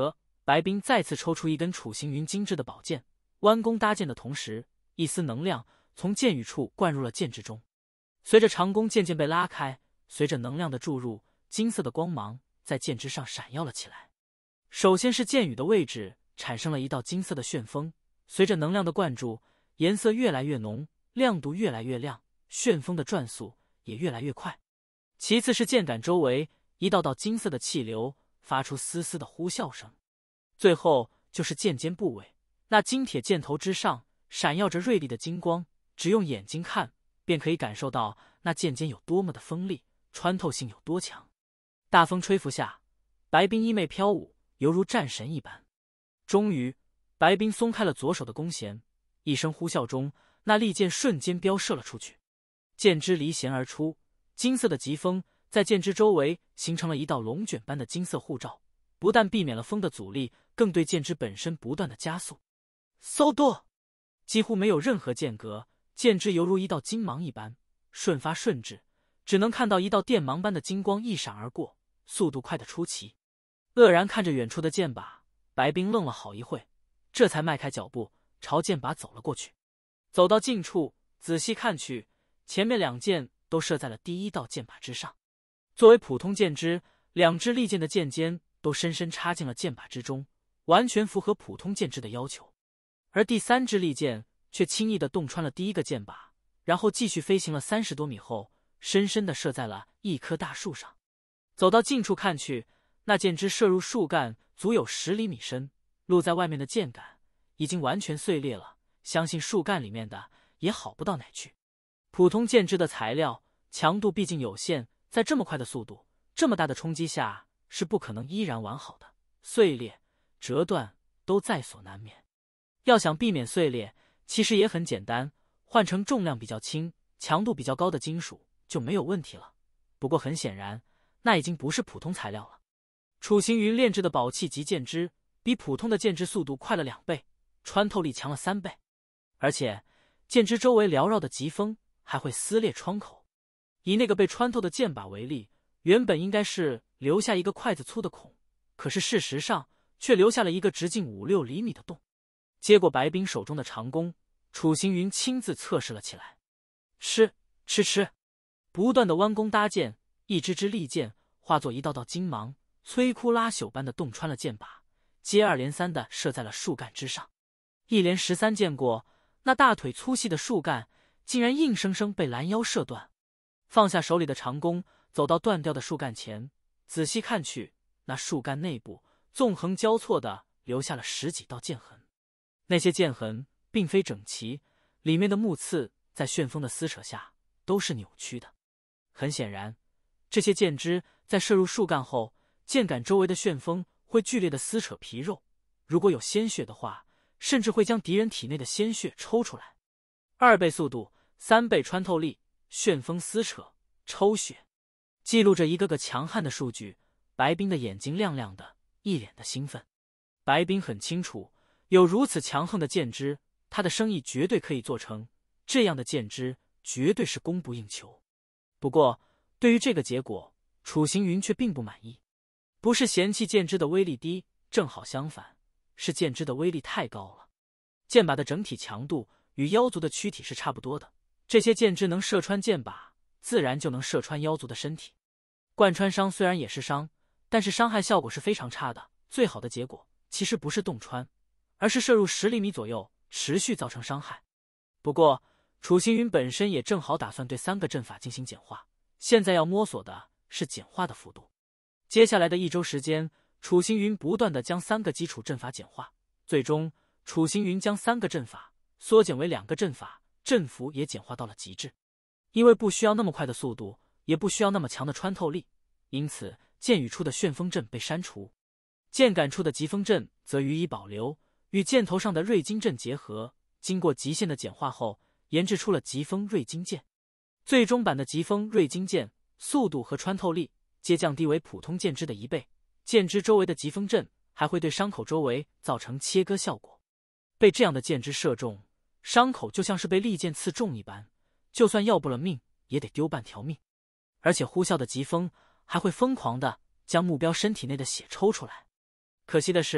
白冰再次抽出一根楚行云精致的宝剑，弯弓搭箭的同时，一丝能量从剑羽处灌入了剑之中。随着长弓渐渐被拉开，随着能量的注入，金色的光芒在剑之上闪耀了起来。首先是剑羽的位置产生了一道金色的旋风，随着能量的灌注，颜色越来越浓，亮度越来越亮，旋风的转速也越来越快。其次是剑杆周围一道道金色的气流发出丝丝的呼啸声。最后就是剑尖部位，那金铁剑头之上闪耀着锐利的金光，只用眼睛看便可以感受到那剑尖有多么的锋利，穿透性有多强。大风吹拂下，白冰衣袂飘舞，犹如战神一般。终于，白冰松开了左手的弓弦，一声呼啸中，那利剑瞬间飙射了出去。剑枝离弦而出，金色的疾风在剑枝周围形成了一道龙卷般的金色护罩，不但避免了风的阻力，更对剑枝本身不断的加速。嗖嗵，几乎没有任何间隔，剑枝犹如一道金芒一般，瞬发瞬至，只能看到一道电芒般的金光一闪而过，速度快得出奇。愕然看着远处的剑靶，白冰愣了好一会，这才迈开脚步朝剑靶走了过去。走到近处，仔细看去，前面两剑都射在了第一道剑靶之上。作为普通剑枝，两支利剑的剑尖都深深插进了剑靶之中，完全符合普通剑枝的要求。而第三支利剑却轻易地洞穿了第一个剑靶，然后继续飞行了三十多米后，深深地射在了一棵大树上。走到近处看去，那剑枝射入树干足有十厘米深，露在外面的剑杆已经完全碎裂了，相信树干里面的也好不到哪去。普通剑枝的材料强度毕竟有限，在这么快的速度、这么大的冲击下，是不可能依然完好的，碎裂、折断都在所难免。要想避免碎裂，其实也很简单，换成重量比较轻、强度比较高的金属就没有问题了。不过很显然，那已经不是普通材料了。楚行云炼制的宝器级剑枝比普通的剑枝速度快了两倍，穿透力强了三倍，而且剑枝周围缭绕的疾风还会撕裂窗口。以那个被穿透的剑靶为例，原本应该是留下一个筷子粗的孔，可是事实上却留下了一个直径五六厘米的洞。接过白冰手中的长弓，楚行云亲自测试了起来。吃吃吃，不断的弯弓搭箭，一支支利箭化作一道道金芒，摧枯拉朽般的洞穿了剑靶，接二连三的射在了树干之上。一连十三箭过，那大腿粗细的树干竟然硬生生被拦腰射断。放下手里的长弓，走到断掉的树干前，仔细看去，那树干内部纵横交错的留下了十几道剑痕。那些剑痕并非整齐，里面的木刺在旋风的撕扯下都是扭曲的。很显然，这些剑枝在射入树干后，剑杆周围的旋风会剧烈的撕扯皮肉，如果有鲜血的话，甚至会将敌人体内的鲜血抽出来。二倍速度，三倍穿透力，旋风撕扯、抽血，记录着一个个强悍的数据。白冰的眼睛亮亮的，一脸的兴奋。白冰很清楚，有如此强横的剑枝，他的生意绝对可以做成，这样的剑枝绝对是供不应求。不过对于这个结果，楚行云却并不满意。不是嫌弃剑枝的威力低，正好相反，是剑枝的威力太高了。剑靶的整体强度与妖族的躯体是差不多的，这些剑枝能射穿剑靶，自然就能射穿妖族的身体。贯穿伤虽然也是伤，但是伤害效果是非常差的，最好的结果其实不是洞穿，而是射入十厘米左右，持续造成伤害。不过楚行云本身也正好打算对三个阵法进行简化，现在要摸索的是简化的幅度。接下来的一周时间，楚行云不断的将三个基础阵法简化，最终楚行云将三个阵法缩减为两个阵法，阵符也简化到了极致。因为不需要那么快的速度，也不需要那么强的穿透力，因此剑羽处的旋风阵被删除，剑杆处的疾风阵则予以保留，与剑头上的锐金阵结合，经过极限的简化后，研制出了疾风锐金剑。最终版的疾风锐金剑速度和穿透力皆降低为普通剑枝的一倍，剑枝周围的疾风阵还会对伤口周围造成切割效果。被这样的剑枝射中，伤口就像是被利剑刺中一般，就算要不了命也得丢半条命。而且呼啸的疾风还会疯狂的将目标身体内的血抽出来。可惜的是，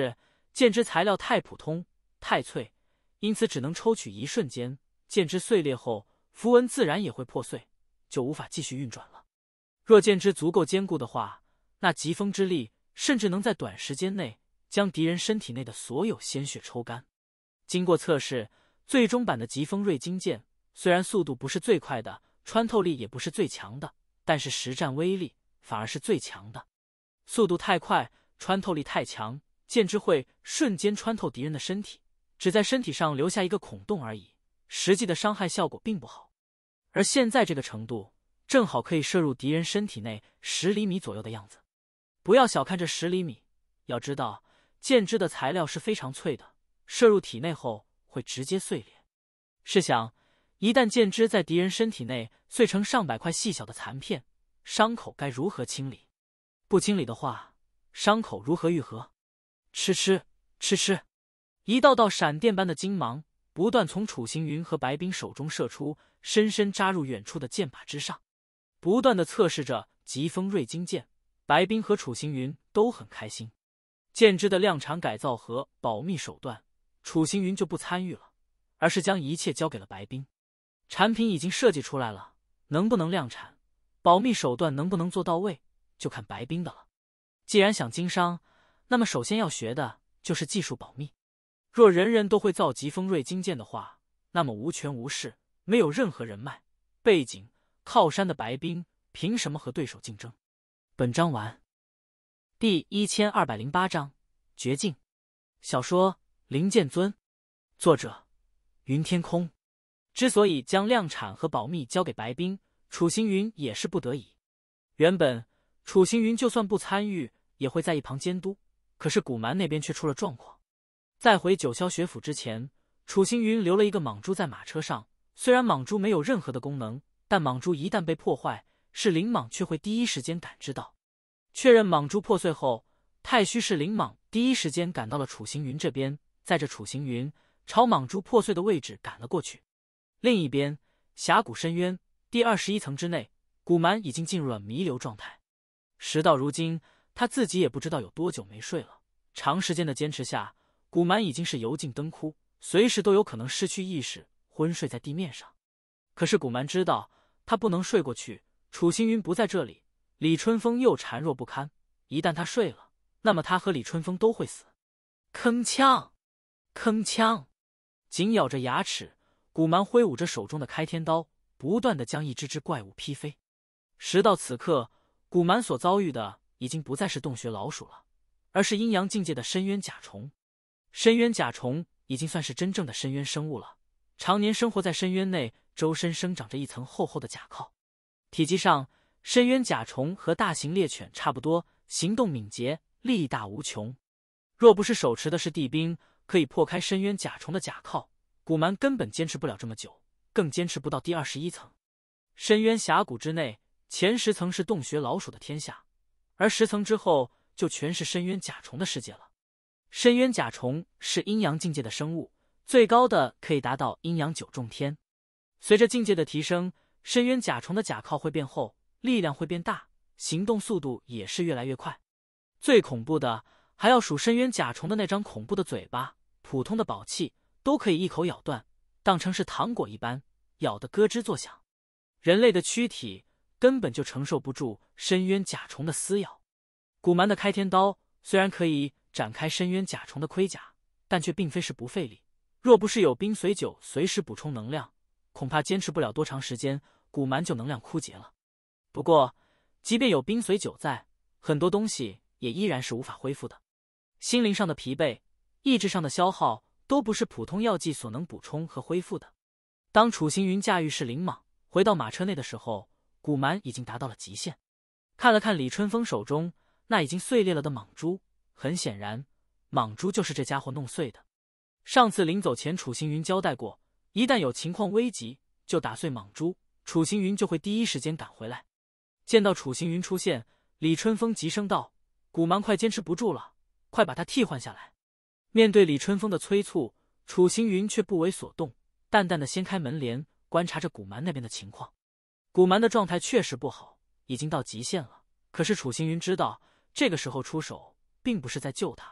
剑之材料太普通、太脆，因此只能抽取一瞬间。剑之碎裂后，符文自然也会破碎，就无法继续运转了。若剑之足够坚固的话，那疾风之力甚至能在短时间内将敌人身体内的所有鲜血抽干。经过测试，最终版的疾风锐金剑虽然速度不是最快的，穿透力也不是最强的，但是实战威力反而是最强的。速度太快，穿透力太强，剑之会瞬间穿透敌人的身体，只在身体上留下一个孔洞而已，实际的伤害效果并不好。而现在这个程度，正好可以射入敌人身体内十厘米左右的样子。不要小看这十厘米，要知道剑之的材料是非常脆的，射入体内后会直接碎裂。试想，一旦剑之在敌人身体内碎成上百块细小的残片，伤口该如何清理？不清理的话，伤口如何愈合？吃吃吃吃，一道道闪电般的金芒不断从楚行云和白冰手中射出，深深扎入远处的剑靶之上。不断的测试着疾风锐金剑，白冰和楚行云都很开心。剑之的量产改造和保密手段，楚行云就不参与了，而是将一切交给了白冰。产品已经设计出来了，能不能量产，保密手段能不能做到位，就看白冰的了。既然想经商，那么首先要学的就是技术保密。若人人都会造疾风锐金剑的话，那么无权无势，没有任何人脉、背景、靠山的白冰凭什么和对手竞争？本章完。第一千二百零八章绝境。小说《灵剑尊》，作者云天空。之所以将量产和保密交给白冰，楚行云也是不得已。原本楚行云就算不参与，也会在一旁监督，可是古蛮那边却出了状况。在回九霄学府之前，楚行云留了一个蟒珠在马车上。虽然蟒珠没有任何的功能，但蟒珠一旦被破坏，是灵蟒却会第一时间感知到。确认蟒珠破碎后，太虚是灵蟒第一时间赶到了楚行云这边，载着楚行云朝蟒珠破碎的位置赶了过去。另一边，峡谷深渊第二十一层之内，古蛮已经进入了弥留状态。时到如今，他自己也不知道有多久没睡了。长时间的坚持下，古蛮已经是油尽灯枯，随时都有可能失去意识，昏睡在地面上。可是古蛮知道，他不能睡过去。楚行云不在这里，李春风又孱弱不堪，一旦他睡了，那么他和李春风都会死。铿锵，铿锵，紧咬着牙齿，古蛮挥舞着手中的开天刀，不断的将一只只怪物劈飞。时到此刻，古蛮所遭遇的已经不再是洞穴老鼠了，而是阴阳境界的深渊甲虫。深渊甲虫已经算是真正的深渊生物了，常年生活在深渊内，周身生长着一层厚厚的甲壳。体积上，深渊甲虫和大型猎犬差不多，行动敏捷，力大无穷。若不是手持的是地冰，可以破开深渊甲虫的甲壳，古蛮根本坚持不了这么久，更坚持不到第二十一层。深渊峡谷之内，前十层是洞穴老鼠的天下，而十层之后就全是深渊甲虫的世界了。深渊甲虫是阴阳境界的生物，最高的可以达到阴阳九重天。随着境界的提升，深渊甲虫的甲壳会变厚，力量会变大，行动速度也是越来越快。最恐怖的还要数深渊甲虫的那张恐怖的嘴巴，普通的宝器都可以一口咬断，当成是糖果一般，咬得咯吱作响。人类的躯体根本就承受不住深渊甲虫的撕咬。古蛮的开天刀虽然可以展开深渊甲虫的盔甲，但却并非是不费力。若不是有冰髓酒随时补充能量，恐怕坚持不了多长时间，古蛮就能量枯竭了。不过即便有冰髓酒在，很多东西也依然是无法恢复的。心灵上的疲惫，意志上的消耗，都不是普通药剂所能补充和恢复的。当楚行云驾驭是灵蟒回到马车内的时候，古蛮已经达到了极限。看了看李春风手中那已经碎裂了的蟒珠，很显然蟒珠就是这家伙弄碎的。上次临走前楚行云交代过，一旦有情况危急，就打碎蟒珠，楚行云就会第一时间赶回来。见到楚行云出现，李春风急声道：古蛮快坚持不住了，快把他替换下来。面对李春风的催促，楚行云却不为所动，淡淡的掀开门帘，观察着古蛮那边的情况。古蛮的状态确实不好，已经到极限了，可是楚行云知道这个时候出手并不是在救他，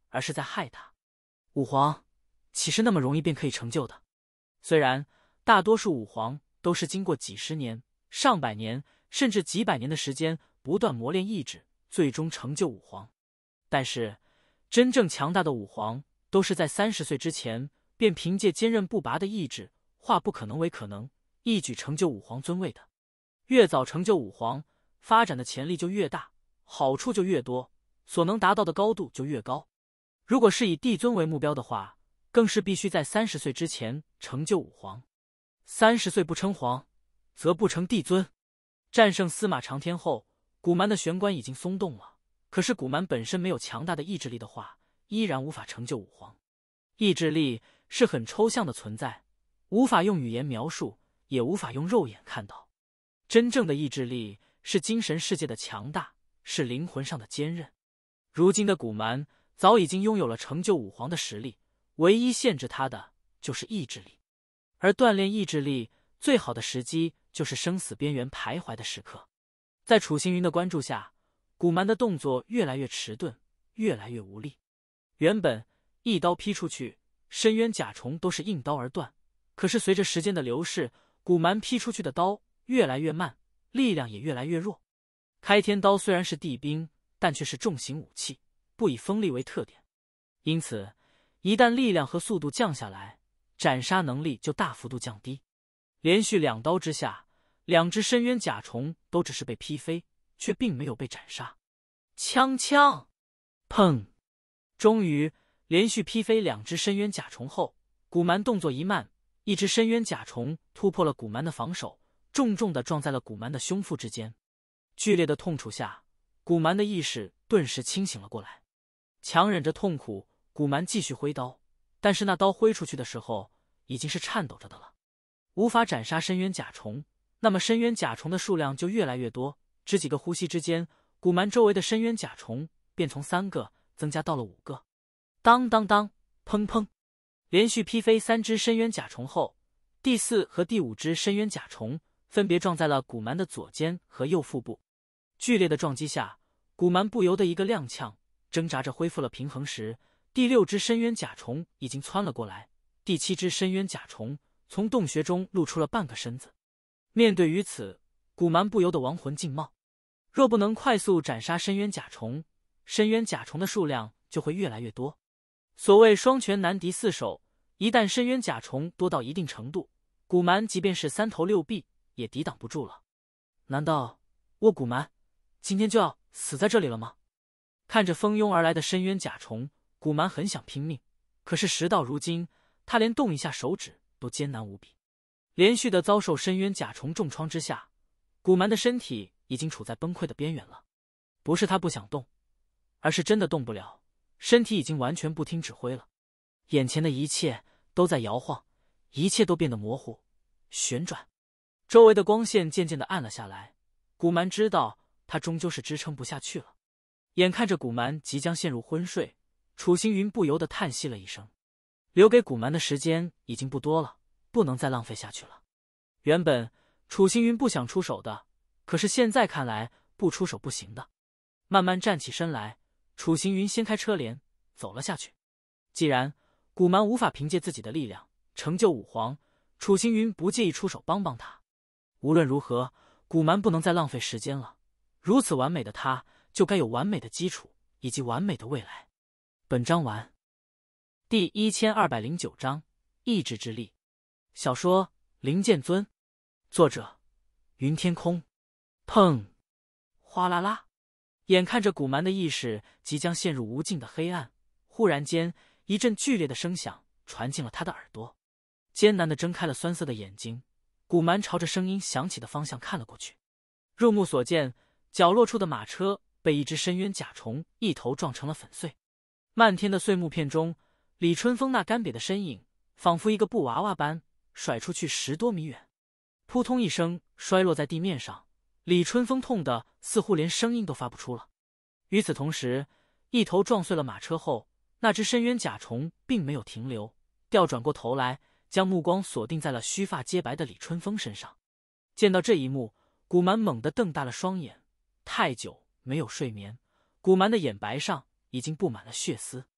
而是在害他。武皇岂是那么容易便可以成就的？虽然大多数武皇都是经过几十年、上百年甚至几百年的时间不断磨练意志，最终成就武皇，但是真正强大的武皇都是在三十岁之前便凭借坚韧不拔的意志，化不可能为可能，一举成就武皇尊位的。越早成就武皇，发展的潜力就越大，好处就越多，所能达到的高度就越高。如果是以帝尊为目标的话，更是必须在三十岁之前成就武皇。三十岁不称皇，则不成帝尊。战胜司马长天后，古蛮的玄关已经松动了。可是古蛮本身没有强大的意志力的话，依然无法成就武皇。意志力是很抽象的存在，无法用语言描述，也无法用肉眼看到。真正的意志力是精神世界的强大，是灵魂上的坚韧。如今的古蛮早已经拥有了成就武皇的实力，唯一限制他的就是意志力。而锻炼意志力最好的时机就是生死边缘徘徊的时刻。在楚行云的关注下，古蛮的动作越来越迟钝，越来越无力。原本一刀劈出去，深渊甲虫都是应刀而断，可是随着时间的流逝，古蛮劈出去的刀越来越慢，力量也越来越弱。开天刀虽然是地兵，但却是重型武器，不以锋利为特点，因此一旦力量和速度降下来，斩杀能力就大幅度降低。连续两刀之下，两只深渊甲虫都只是被劈飞，却并没有被斩杀。锵锵，砰！终于连续劈飞两只深渊甲虫后，古蛮动作一慢，一只深渊甲虫突破了古蛮的防守，重重地撞在了古蛮的胸腹之间。剧烈的痛楚下，古蛮的意识顿时清醒了过来。强忍着痛苦，古蛮继续挥刀，但是那刀挥出去的时候已经是颤抖着的了。无法斩杀深渊甲虫，那么深渊甲虫的数量就越来越多，只几个呼吸之间，古蛮周围的深渊甲虫便从三个增加到了五个。当当当，砰砰，连续劈飞三只深渊甲虫后，第四和第五只深渊甲虫分别撞在了古蛮的左肩和右腹部。剧烈的撞击下，古蛮不由得一个踉跄，挣扎着恢复了平衡时，第六只深渊甲虫已经窜了过来，第七只深渊甲虫从洞穴中露出了半个身子。面对于此，古蛮不由得亡魂尽冒。若不能快速斩杀深渊甲虫，深渊甲虫的数量就会越来越多。所谓双拳难敌四手，一旦深渊甲虫多到一定程度，古蛮即便是三头六臂也抵挡不住了。难道我古蛮今天就要死在这里了吗？看着蜂拥而来的深渊甲虫，古蛮很想拼命，可是时到如今，他连动一下手指都艰难无比。连续的遭受深渊甲虫重创之下，古蛮的身体已经处在崩溃的边缘了。不是他不想动，而是真的动不了，身体已经完全不听指挥了。眼前的一切都在摇晃，一切都变得模糊、旋转，周围的光线渐渐的暗了下来。古蛮知道他终究是支撑不下去了。眼看着古蛮即将陷入昏睡，楚行云不由得叹息了一声。留给古蛮的时间已经不多了，不能再浪费下去了。原本楚行云不想出手的，可是现在看来不出手不行的。慢慢站起身来，楚行云掀开车帘走了下去。既然古蛮无法凭借自己的力量成就武皇，楚行云不介意出手帮帮他。无论如何，古蛮不能再浪费时间了。如此完美的他，就该有完美的基础以及完美的未来。本章完。第一千二百零九章意志之力。小说《灵剑尊》，作者云天空。砰！哗啦啦！眼看着古蛮的意识即将陷入无尽的黑暗，忽然间一阵剧烈的声响传进了他的耳朵。艰难地睁开了酸涩的眼睛，古蛮朝着声音响起的方向看了过去。入目所见，角落处的马车被一只深渊甲虫一头撞成了粉碎。漫天的碎木片中，李春风那干瘪的身影仿佛一个布娃娃般甩出去十多米远，扑通一声摔落在地面上。李春风痛得似乎连声音都发不出了。与此同时，一头撞碎了马车后，那只深渊甲虫并没有停留，调转过头来，将目光锁定在了须发皆白的李春风身上。见到这一幕，古蛮猛地瞪大了双眼。太久没有睡眠，古蛮的眼白上已经布满了血丝。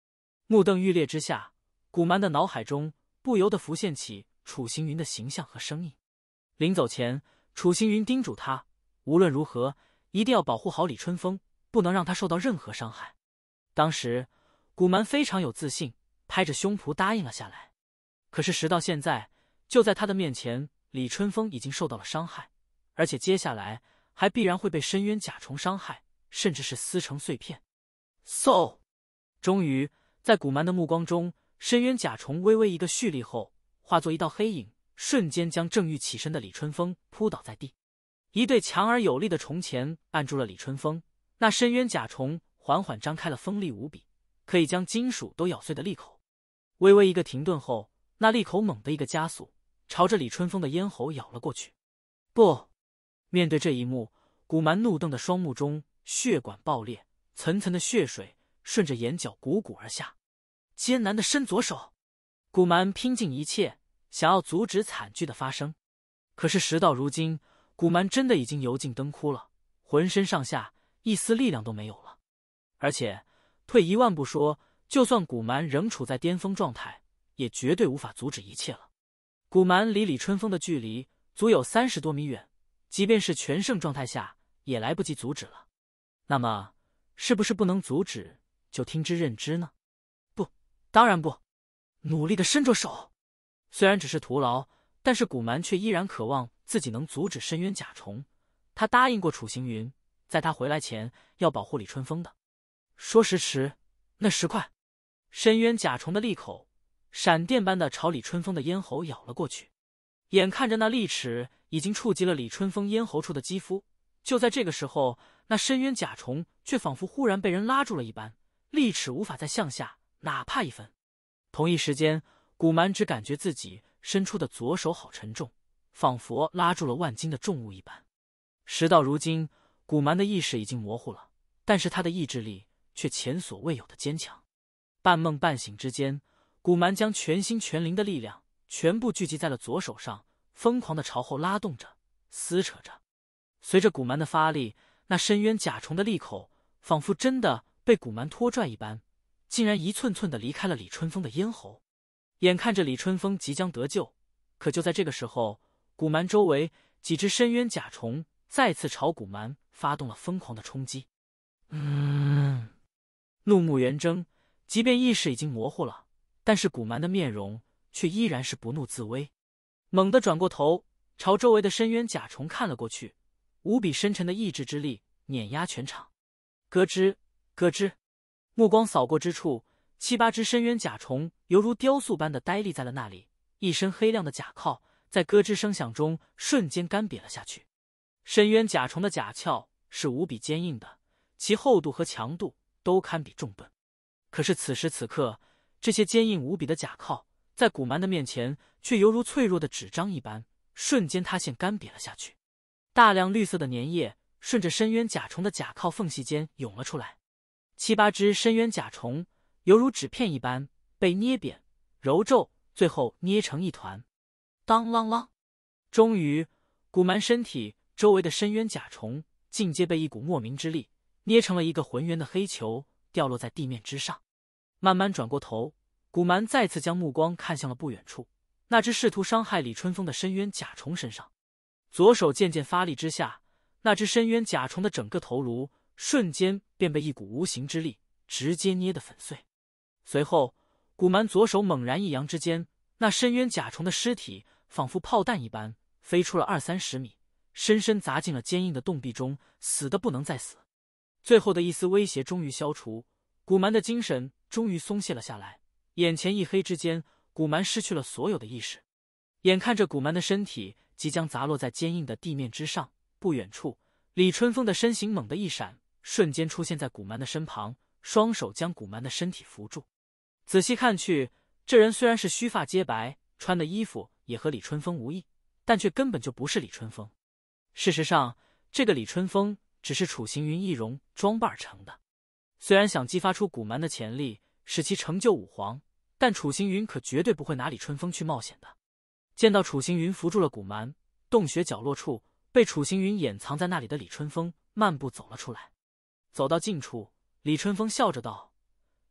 目瞪欲裂之下，古蛮的脑海中不由得浮现起楚行云的形象和声音。临走前，楚行云叮嘱他，无论如何一定要保护好李春风，不能让他受到任何伤害。当时古蛮非常有自信，拍着胸脯答应了下来。可是时到现在，就在他的面前，李春风已经受到了伤害，而且接下来还必然会被深渊甲虫伤害，甚至是撕成碎片。嗖！终于在古蛮的目光中，深渊甲虫微微一个蓄力后，化作一道黑影，瞬间将正欲起身的李春风扑倒在地。一对强而有力的虫钳按住了李春风，那深渊甲虫缓缓张开了锋利无比，可以将金属都咬碎的利口。微微一个停顿后，那利口猛地一个加速，朝着李春风的咽喉咬了过去。不！面对这一幕，古蛮怒瞪的双目中血管爆裂，层层的血水顺着眼角汩汩而下。艰难的伸左手，古蛮拼尽一切想要阻止惨剧的发生。可是时到如今，古蛮真的已经油尽灯枯了，浑身上下一丝力量都没有了。而且退一万步说，就算古蛮仍处在巅峰状态，也绝对无法阻止一切了。古蛮离李春风的距离足有三十多米远，即便是全盛状态下也来不及阻止了。那么是不是不能阻止就听之任之呢？不，当然不。努力的伸着手，虽然只是徒劳，但是古蛮却依然渴望自己能阻止深渊甲虫。他答应过楚行云，在他回来前要保护李春风的。说时迟，那时快，深渊甲虫的利口闪电般的朝李春风的咽喉咬了过去。眼看着那利齿已经触及了李春风咽喉处的肌肤，就在这个时候，那深渊甲虫却仿佛忽然被人拉住了一般，利齿无法再向下哪怕一分。同一时间，古蛮只感觉自己伸出的左手好沉重，仿佛拉住了万斤的重物一般。时到如今，古蛮的意识已经模糊了，但是他的意志力却前所未有的坚强。半梦半醒之间，古蛮将全心全灵的力量全部聚集在了左手上，疯狂地朝后拉动着，撕扯着。随着古蛮的发力，那深渊甲虫的利口仿佛真的被古蛮拖拽一般，竟然一寸寸地离开了李春风的咽喉。眼看着李春风即将得救，可就在这个时候，古蛮周围几只深渊甲虫再次朝古蛮发动了疯狂的冲击。嗯，怒目圆睁，即便意识已经模糊了，但是古蛮的面容却依然是不怒自威。猛地转过头，朝周围的深渊甲虫看了过去，无比深沉的意志之力碾压全场。咯吱咯吱，目光扫过之处，七八只深渊甲虫犹如雕塑般的呆立在了那里，一身黑亮的甲壳在咯吱声响中瞬间干瘪了下去。深渊甲虫的甲壳是无比坚硬的，其厚度和强度都堪比重盾。可是此时此刻，这些坚硬无比的甲壳在古蛮的面前却犹如脆弱的纸张一般，瞬间塌陷干瘪了下去。大量绿色的粘液顺着深渊甲虫的甲壳缝隙间涌了出来，七八只深渊甲虫犹如纸片一般被捏扁、揉皱，最后捏成一团。当啷啷，终于，古蛮身体周围的深渊甲虫尽皆被一股莫名之力捏成了一个浑圆的黑球，掉落在地面之上。慢慢转过头，古蛮再次将目光看向了不远处那只试图伤害李春风的深渊甲虫身上。左手渐渐发力之下，那只深渊甲虫的整个头颅瞬间便被一股无形之力直接捏得粉碎。随后，古蛮左手猛然一扬之间，那深渊甲虫的尸体仿佛炮弹一般飞出了二三十米，深深砸进了坚硬的洞壁中，死得不能再死。最后的一丝威胁终于消除，古蛮的精神终于松懈了下来，眼前一黑之间，古蛮失去了所有的意识。眼看着古蛮的身体即将砸落在坚硬的地面之上，不远处，李春风的身形猛地一闪，瞬间出现在古蛮的身旁，双手将古蛮的身体扶住。仔细看去，这人虽然是须发皆白，穿的衣服也和李春风无异，但却根本就不是李春风。事实上，这个李春风只是楚行云易容装扮成的。虽然想激发出古蛮的潜力，使其成就武皇，但楚行云可绝对不会拿李春风去冒险的。见到楚行云扶住了古蛮，洞穴角落处被楚行云掩藏在那里的李春风漫步走了出来。走到近处，李春风笑着道：“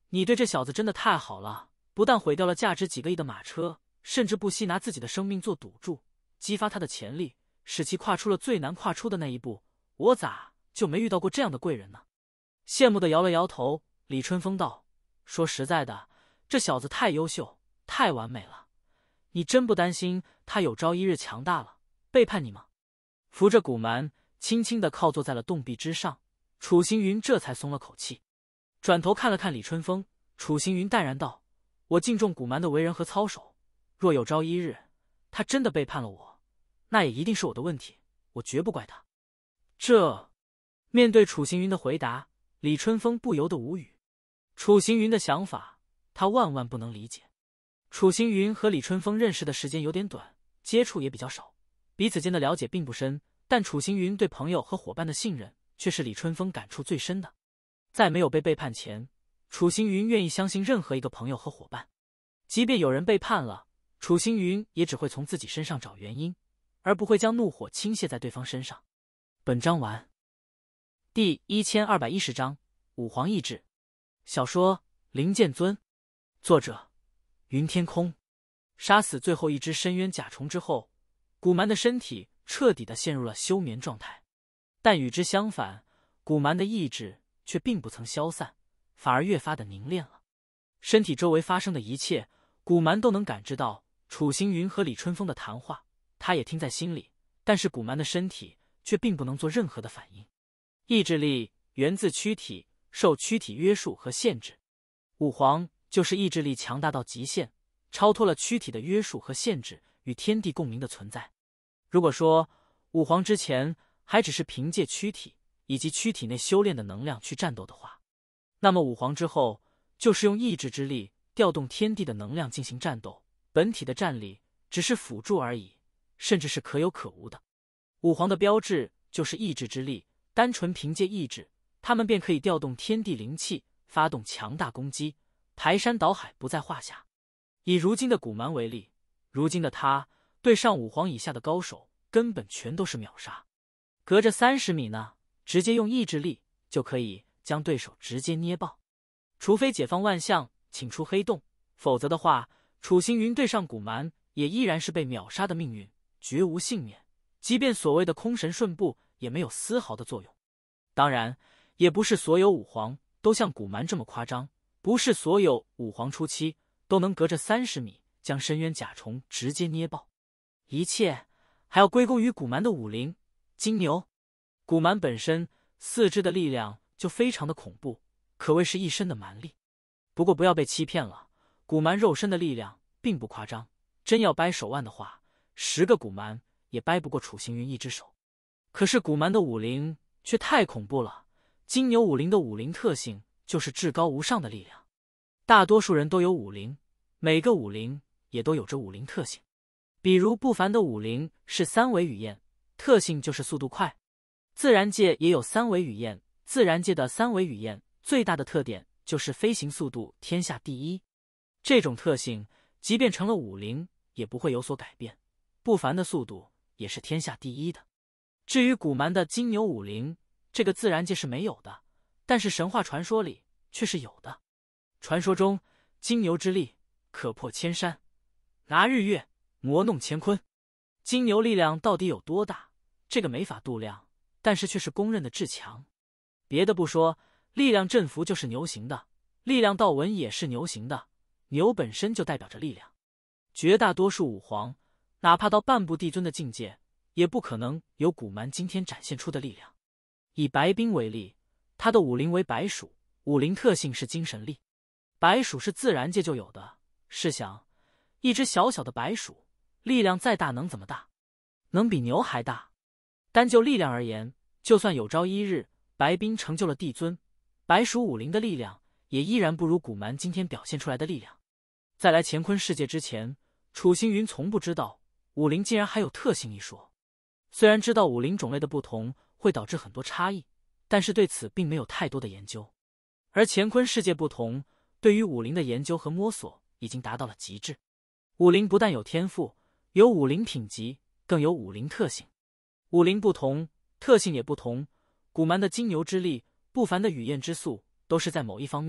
你对这小子真的太好了，不但毁掉了价值几个亿的马车，甚至不惜拿自己的生命做赌注，激发他的潜力，使其跨出了最难跨出的那一步。我咋就没遇到过这样的贵人呢？”羡慕的摇了摇头。李春风道：“说实在的，这小子太优秀，太完美了，你真不担心他有朝一日强大了，背叛你吗？”扶着古蛮，轻轻地靠坐在了洞壁之上，楚行云这才松了口气，转头看了看李春风。楚行云淡然道：“我敬重古蛮的为人和操守，若有朝一日他真的背叛了我，那也一定是我的问题，我绝不怪他。”这面对楚行云的回答，李春风不由得无语。楚行云的想法，他万万不能理解。楚行云和李春风认识的时间有点短，接触也比较少，彼此间的了解并不深，但楚行云对朋友和伙伴的信任却是李春风感触最深的。在没有被背叛前，楚行云愿意相信任何一个朋友和伙伴，即便有人背叛了，楚行云也只会从自己身上找原因，而不会将怒火倾泻在对方身上。本章完。第一千二百一十章武皇意志。小说灵剑尊，作者云天空。杀死最后一只深渊甲虫之后，古蛮的身体彻底的陷入了休眠状态，但与之相反，古蛮的意志却并不曾消散，反而越发的凝练了。身体周围发生的一切，古蛮都能感知到。楚行云和李春风的谈话，他也听在心里，但是古蛮的身体却并不能做任何的反应。意志力源自躯体，受躯体约束和限制。武皇就是意志力强大到极限，超脱了躯体的约束和限制，与天地共鸣的存在。如果说武皇之前还只是凭借躯体以及躯体内修炼的能量去战斗的话，那么武皇之后就是用意志之力调动天地的能量进行战斗，本体的战力只是辅助而已，甚至是可有可无的。武皇的标志就是意志之力，单纯凭借意志，他们便可以调动天地灵气，发动强大攻击，排山倒海不在话下。以如今的古蛮为例，如今的他对上武皇以下的高手根本全都是秒杀，隔着三十米呢，直接用意志力就可以将对手直接捏爆。除非解放万象，请出黑洞，否则的话，楚行云对上古蛮也依然是被秒杀的命运，绝无幸免。即便所谓的空神顺步，也没有丝毫的作用。当然，也不是所有武皇都像古蛮这么夸张，不是所有武皇初期都能隔着三十米将深渊甲虫直接捏爆。一切还要归功于古蛮的武灵金牛。古蛮本身四肢的力量就非常的恐怖，可谓是一身的蛮力。不过不要被欺骗了，古蛮肉身的力量并不夸张，真要掰手腕的话，十个古蛮也掰不过楚行云一只手。可是古蛮的武灵却太恐怖了，金牛武灵的武灵特性就是至高无上的力量。大多数人都有武灵，每个武灵也都有着武灵特性。比如不凡的武灵是三维语言，特性就是速度快。自然界也有三维语言，自然界的三维语言最大的特点就是飞行速度天下第一。这种特性即便成了武灵也不会有所改变，不凡的速度也是天下第一的。至于古蛮的金牛武灵，这个自然界是没有的，但是神话传说里却是有的。传说中金牛之力可破千山，拿日月磨弄乾坤。金牛力量到底有多大，这个没法度量，但是却是公认的至强。别的不说，力量振幅就是牛形的，力量道纹也是牛形的，牛本身就代表着力量。绝大多数武皇哪怕到半步帝尊的境界，也不可能有古蛮今天展现出的力量。以白冰为例，他的武灵为白鼠，武灵特性是精神力。白鼠是自然界就有的，试想一只小小的白鼠，力量再大能怎么大？能比牛还大。单就力量而言，就算有朝一日白冰成就了帝尊，白鼠武灵的力量也依然不如古蛮今天表现出来的力量。在来乾坤世界之前，楚行云从不知道武灵竟然还有特性一说。虽然知道武灵种类的不同会导致很多差异，但是对此并没有太多的研究。而乾坤世界不同，对于武灵的研究和摸索已经达到了极致。武灵不但有天赋，有武灵品级，更有武灵特性。武灵不同，特性也不同。古蛮的金牛之力，不凡的语言之速，都是在某一方面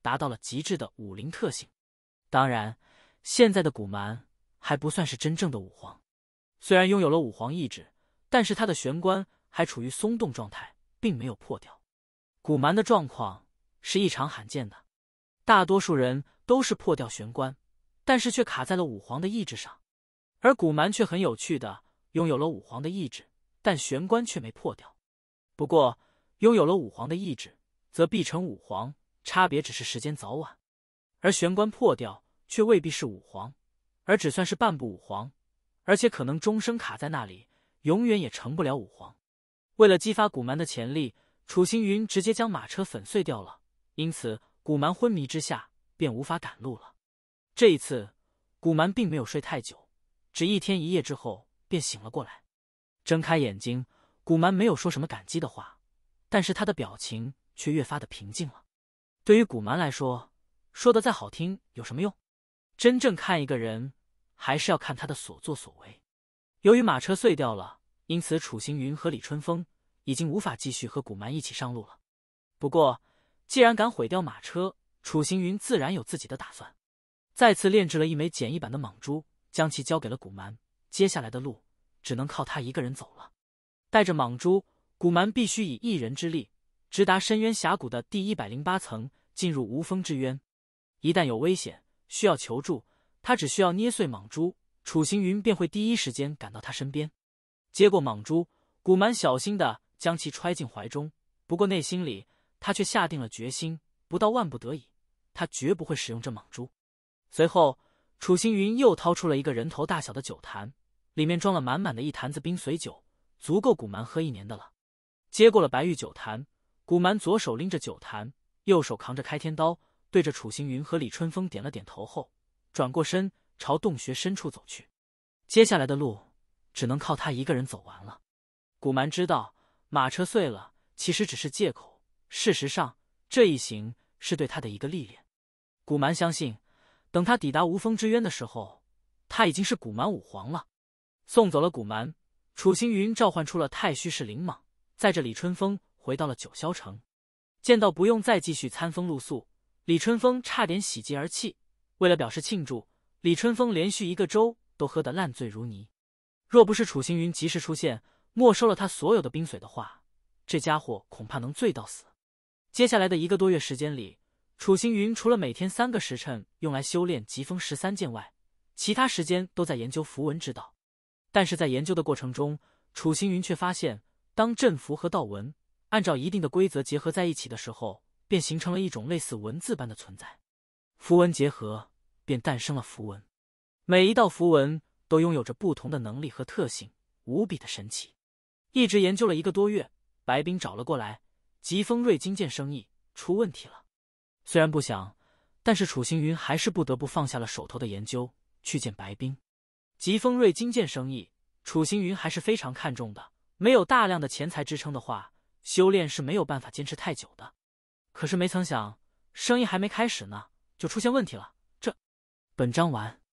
达到了极致的武灵特性。当然，现在的古蛮还不算是真正的武皇，虽然拥有了武皇意志，但是他的玄关还处于松动状态，并没有破掉。古蛮的状况是异常罕见的，大多数人都是破掉玄关，但是却卡在了武皇的意志上，而古蛮却很有趣的拥有了武皇的意志，但玄关却没破掉。不过，拥有了武皇的意志，则必成武皇，差别只是时间早晚。而玄关破掉，却未必是武皇，而只算是半步武皇，而且可能终生卡在那里，永远也成不了武皇。为了激发古蛮的潜力，楚星云直接将马车粉碎掉了，因此古蛮昏迷之下便无法赶路了。这一次，古蛮并没有睡太久，只一天一夜之后便醒了过来。睁开眼睛，古蛮没有说什么感激的话，但是他的表情却越发的平静了。对于古蛮来说，说的再好听有什么用？真正看一个人，还是要看他的所作所为。由于马车碎掉了，因此楚星云和李春风已经无法继续和古蛮一起上路了。不过，既然敢毁掉马车，楚星云自然有自己的打算。再次炼制了一枚简易版的蟒珠，将其交给了古蛮。接下来的路只能靠他一个人走了。带着蟒珠，古蛮必须以一人之力直达深渊峡谷的第一百零八层，进入无风之渊。一旦有危险需要求助，他只需要捏碎蟒珠，楚星云便会第一时间赶到他身边。接过蟒珠，古蛮小心地将其揣进怀中，不过内心里他却下定了决心，不到万不得已，他绝不会使用这蟒珠。随后，楚星云又掏出了一个人头大小的酒坛，里面装了满满的一坛子冰髓酒，足够古蛮喝一年的了。接过了白玉酒坛，古蛮左手拎着酒坛，右手扛着开天刀，对着楚星云和李春风点了点头后，转过身朝洞穴深处走去。接下来的路只能靠他一个人走完了。古蛮知道马车碎了其实只是借口，事实上这一行是对他的一个历练。古蛮相信，等他抵达无风之渊的时候，他已经是古蛮武皇了。送走了古蛮，楚星云召唤出了太虚氏灵蟒，载着李春风回到了九霄城。见到不用再继续餐风露宿，李春风差点喜极而泣。为了表示庆祝，李春风连续一个周都喝得烂醉如泥。若不是楚星云及时出现，没收了他所有的冰髓的话，这家伙恐怕能醉到死。接下来的一个多月时间里，楚星云除了每天三个时辰用来修炼疾风十三剑外，其他时间都在研究符文之道。但是在研究的过程中，楚星云却发现，当阵符和道文按照一定的规则结合在一起的时候，便形成了一种类似文字般的存在。符文结合，便诞生了符文。每一道符文都拥有着不同的能力和特性，无比的神奇。一直研究了一个多月，白冰找了过来，疾风锐金剑生意出问题了。虽然不想，但是楚星云还是不得不放下了手头的研究，去见白冰。疾风锐金剑生意，楚星云还是非常看重的。没有大量的钱财支撑的话，修炼是没有办法坚持太久的。可是没曾想，生意还没开始呢，就出现问题了。这，本章完。